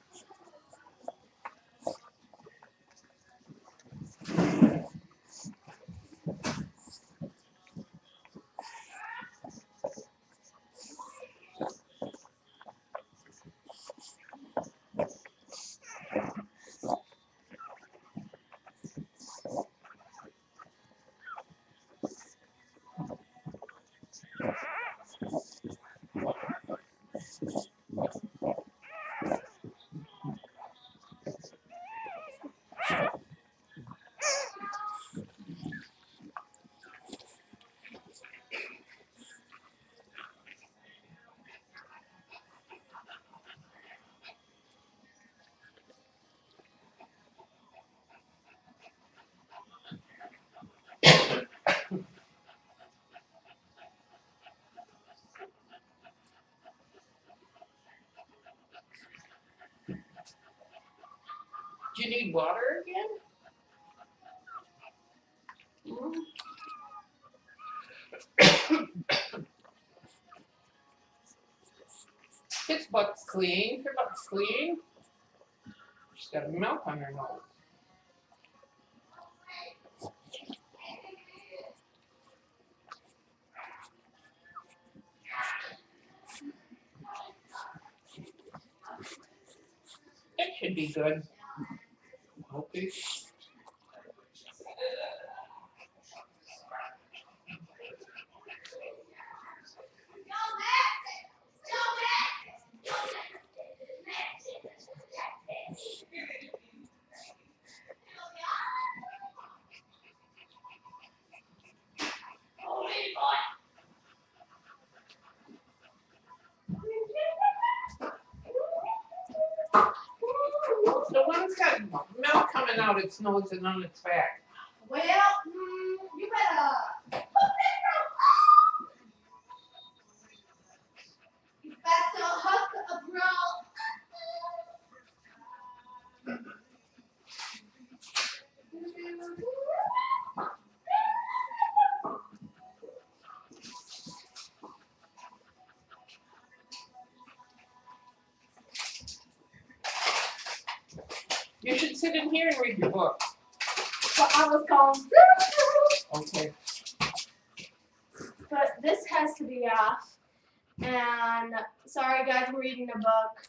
Do you need water again? His butt's clean. Her butt's clean. She's got milk on her nose. It should be good. Okay. The one's got milk coming out its nose and on its back. Well, mm, you better. You better hook a bro. You should sit in here and read your book. But I was calling. Okay. But this has to be off. And sorry guys, I'm reading a book.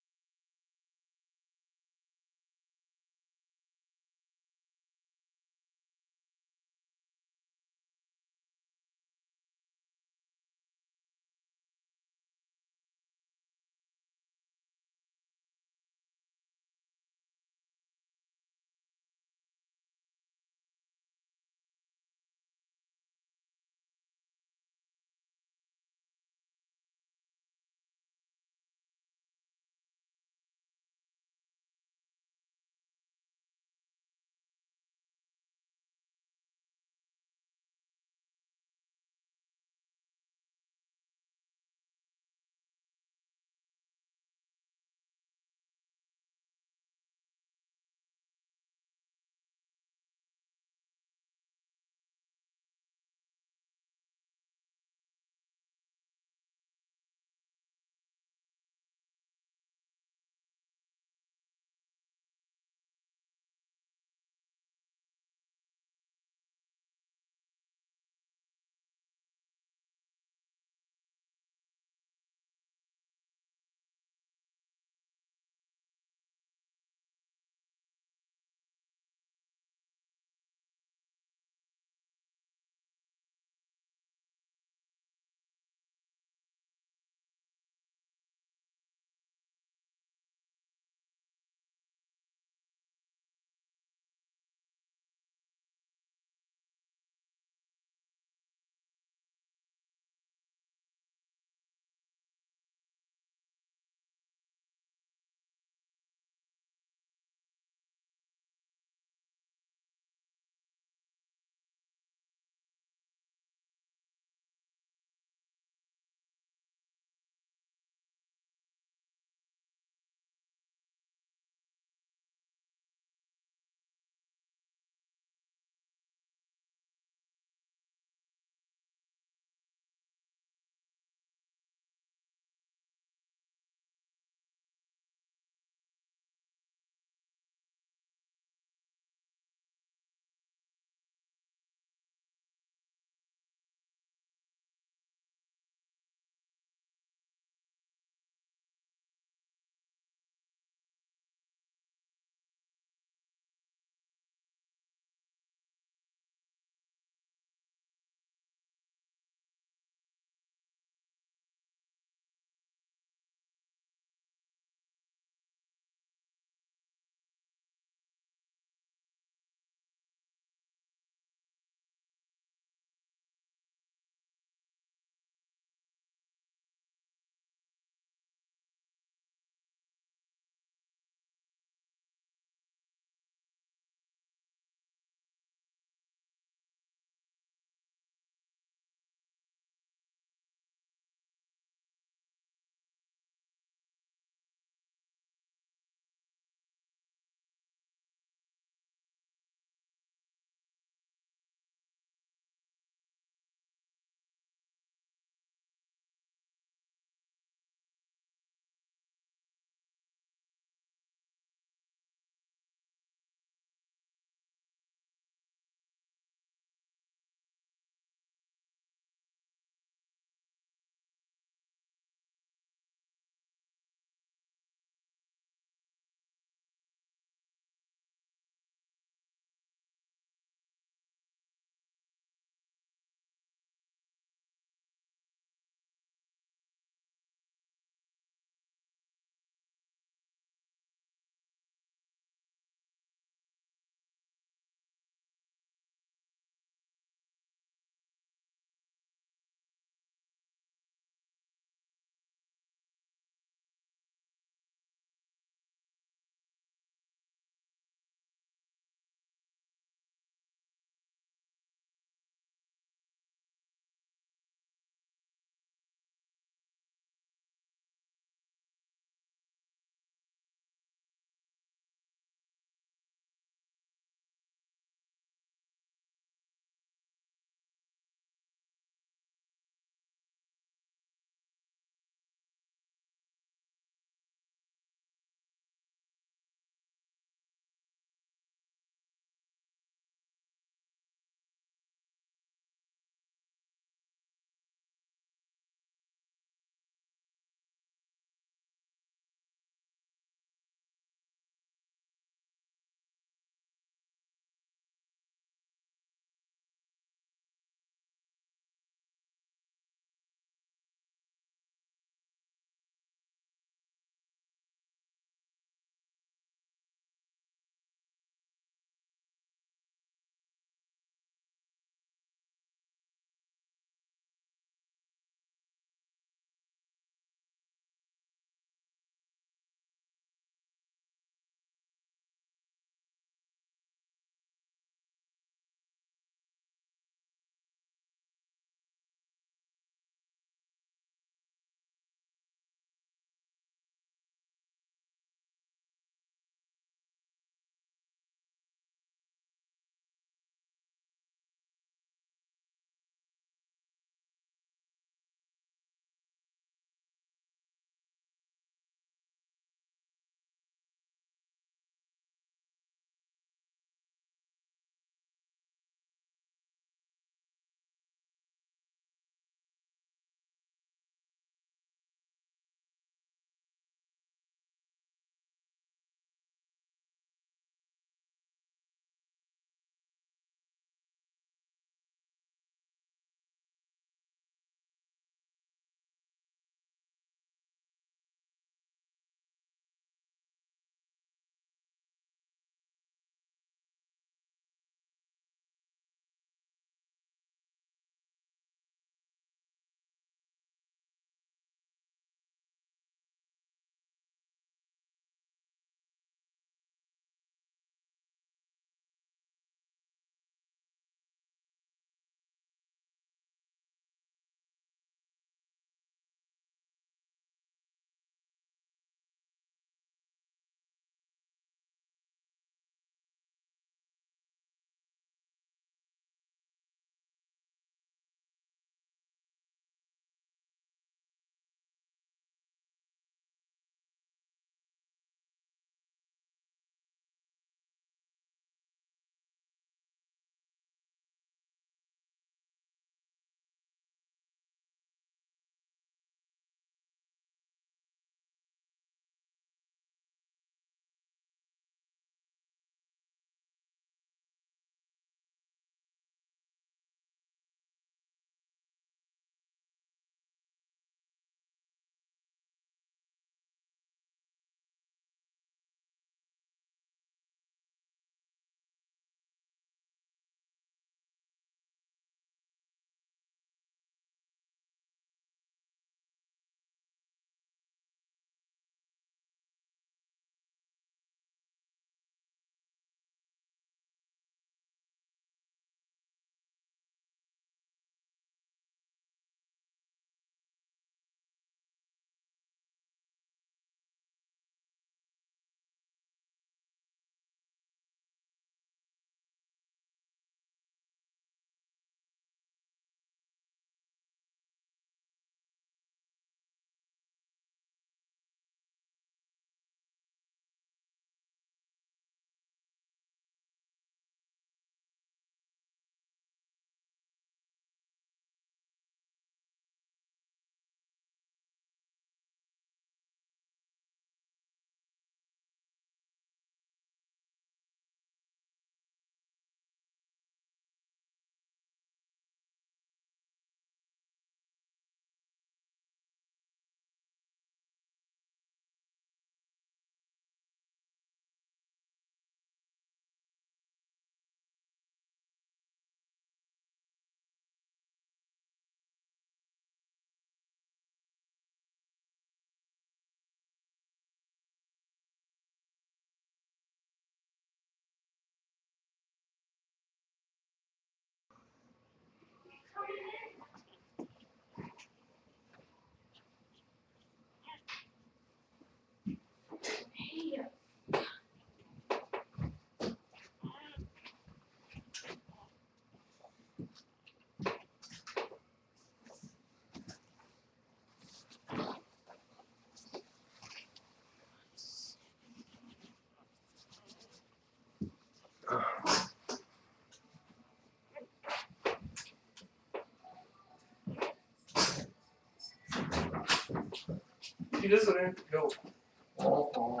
He doesn't have to go. Oh, oh.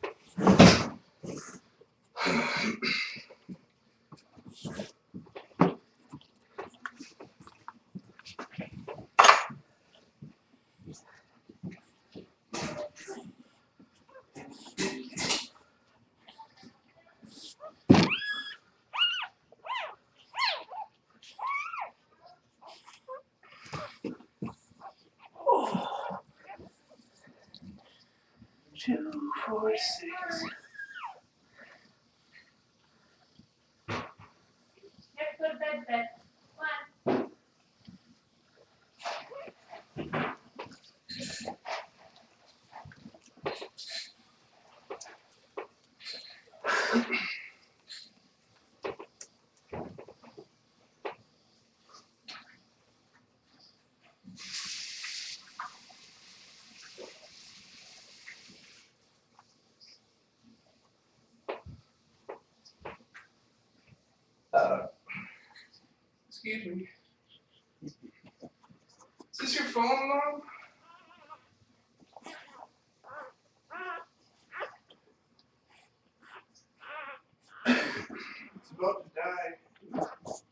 Two, four, six. Let's go to bed, bed. Come on. Uh, excuse me. Is this your phone, Mom? It's about to die.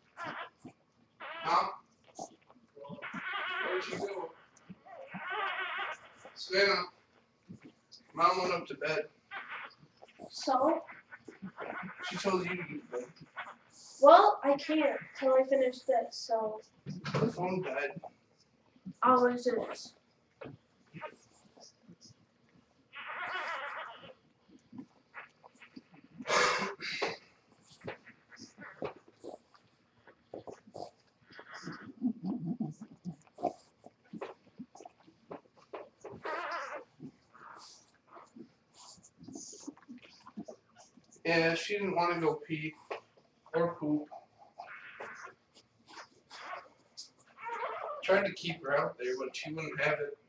Mom? Where'd she go? Savannah. Mom went up to bed. So? She told you to get to bed. Well, I can't till I finish this, so The phone died. always is. Yeah, she didn't want to go pee or poop. Tried to keep her out there, but she wouldn't have it.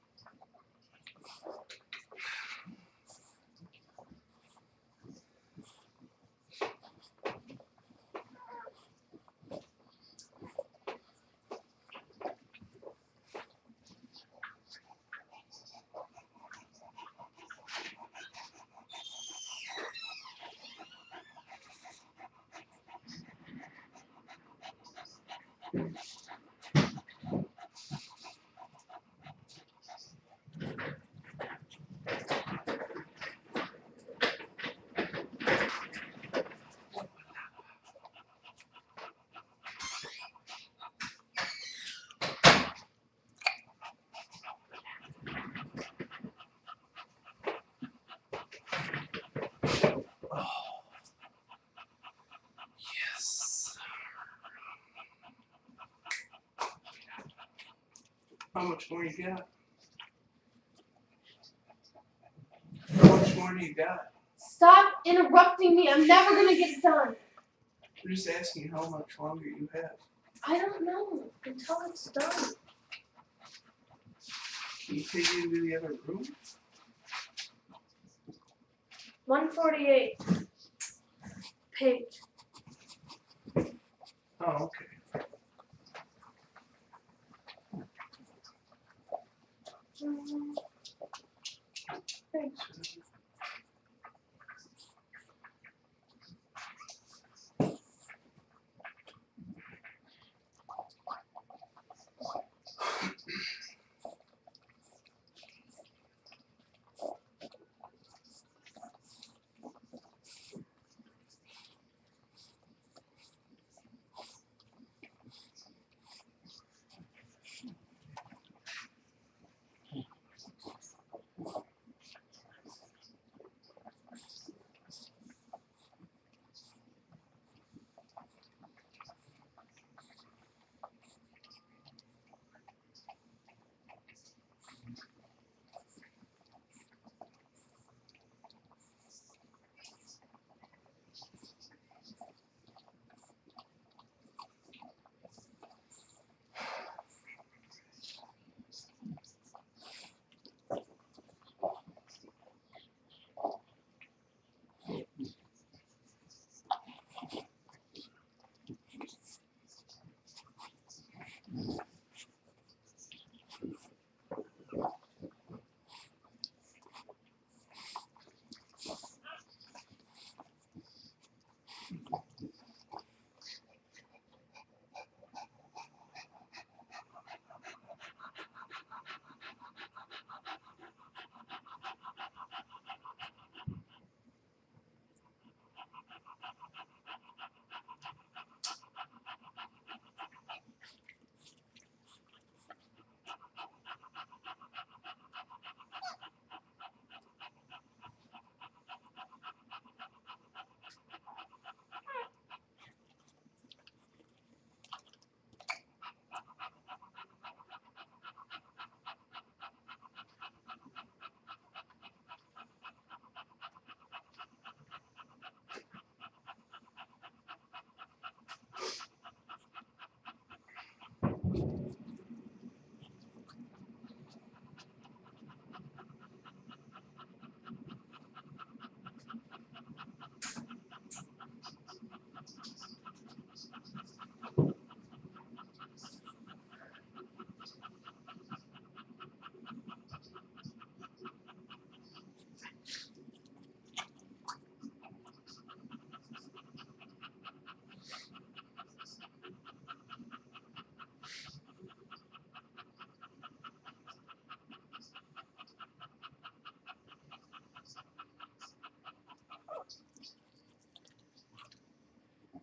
Yes. How much more you got? How much more do you got? Stop interrupting me. I'm never gonna get done. I'm just asking how much longer you have. I don't know until it's done. Can you take it into the other room? one forty-eight. Page. Oh, okay. Mhm. Thanks.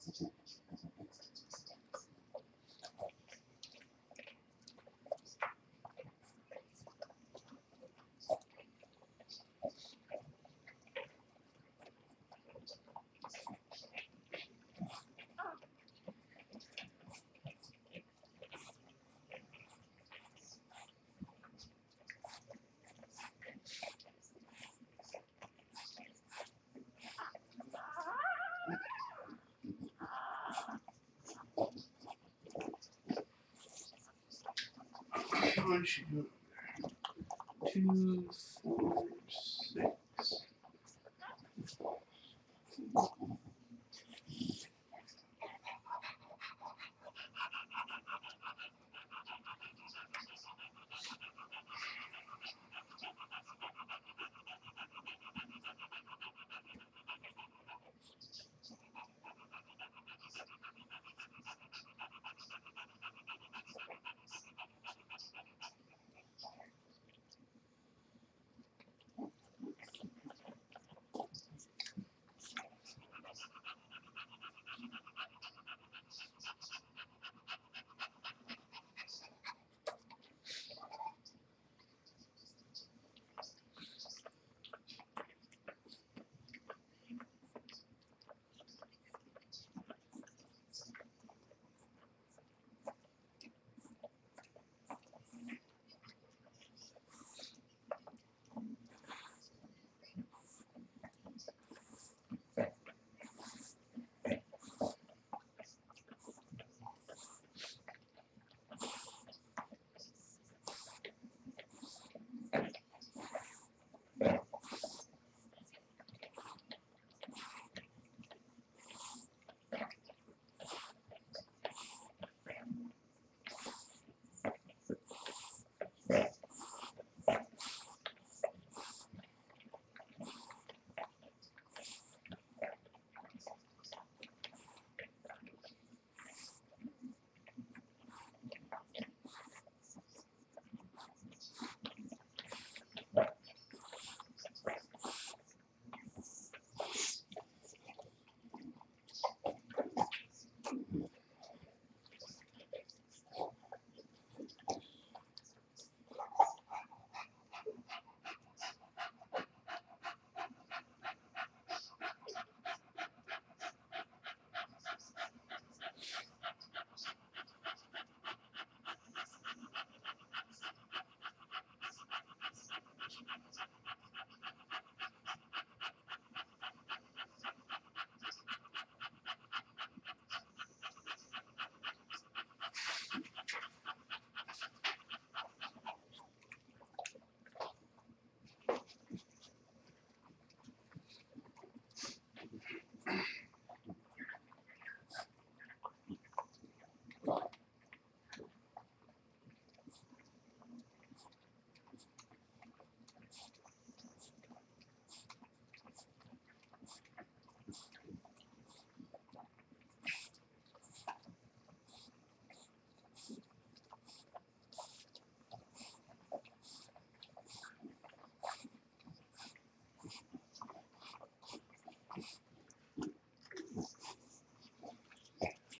One, two, two, four, six.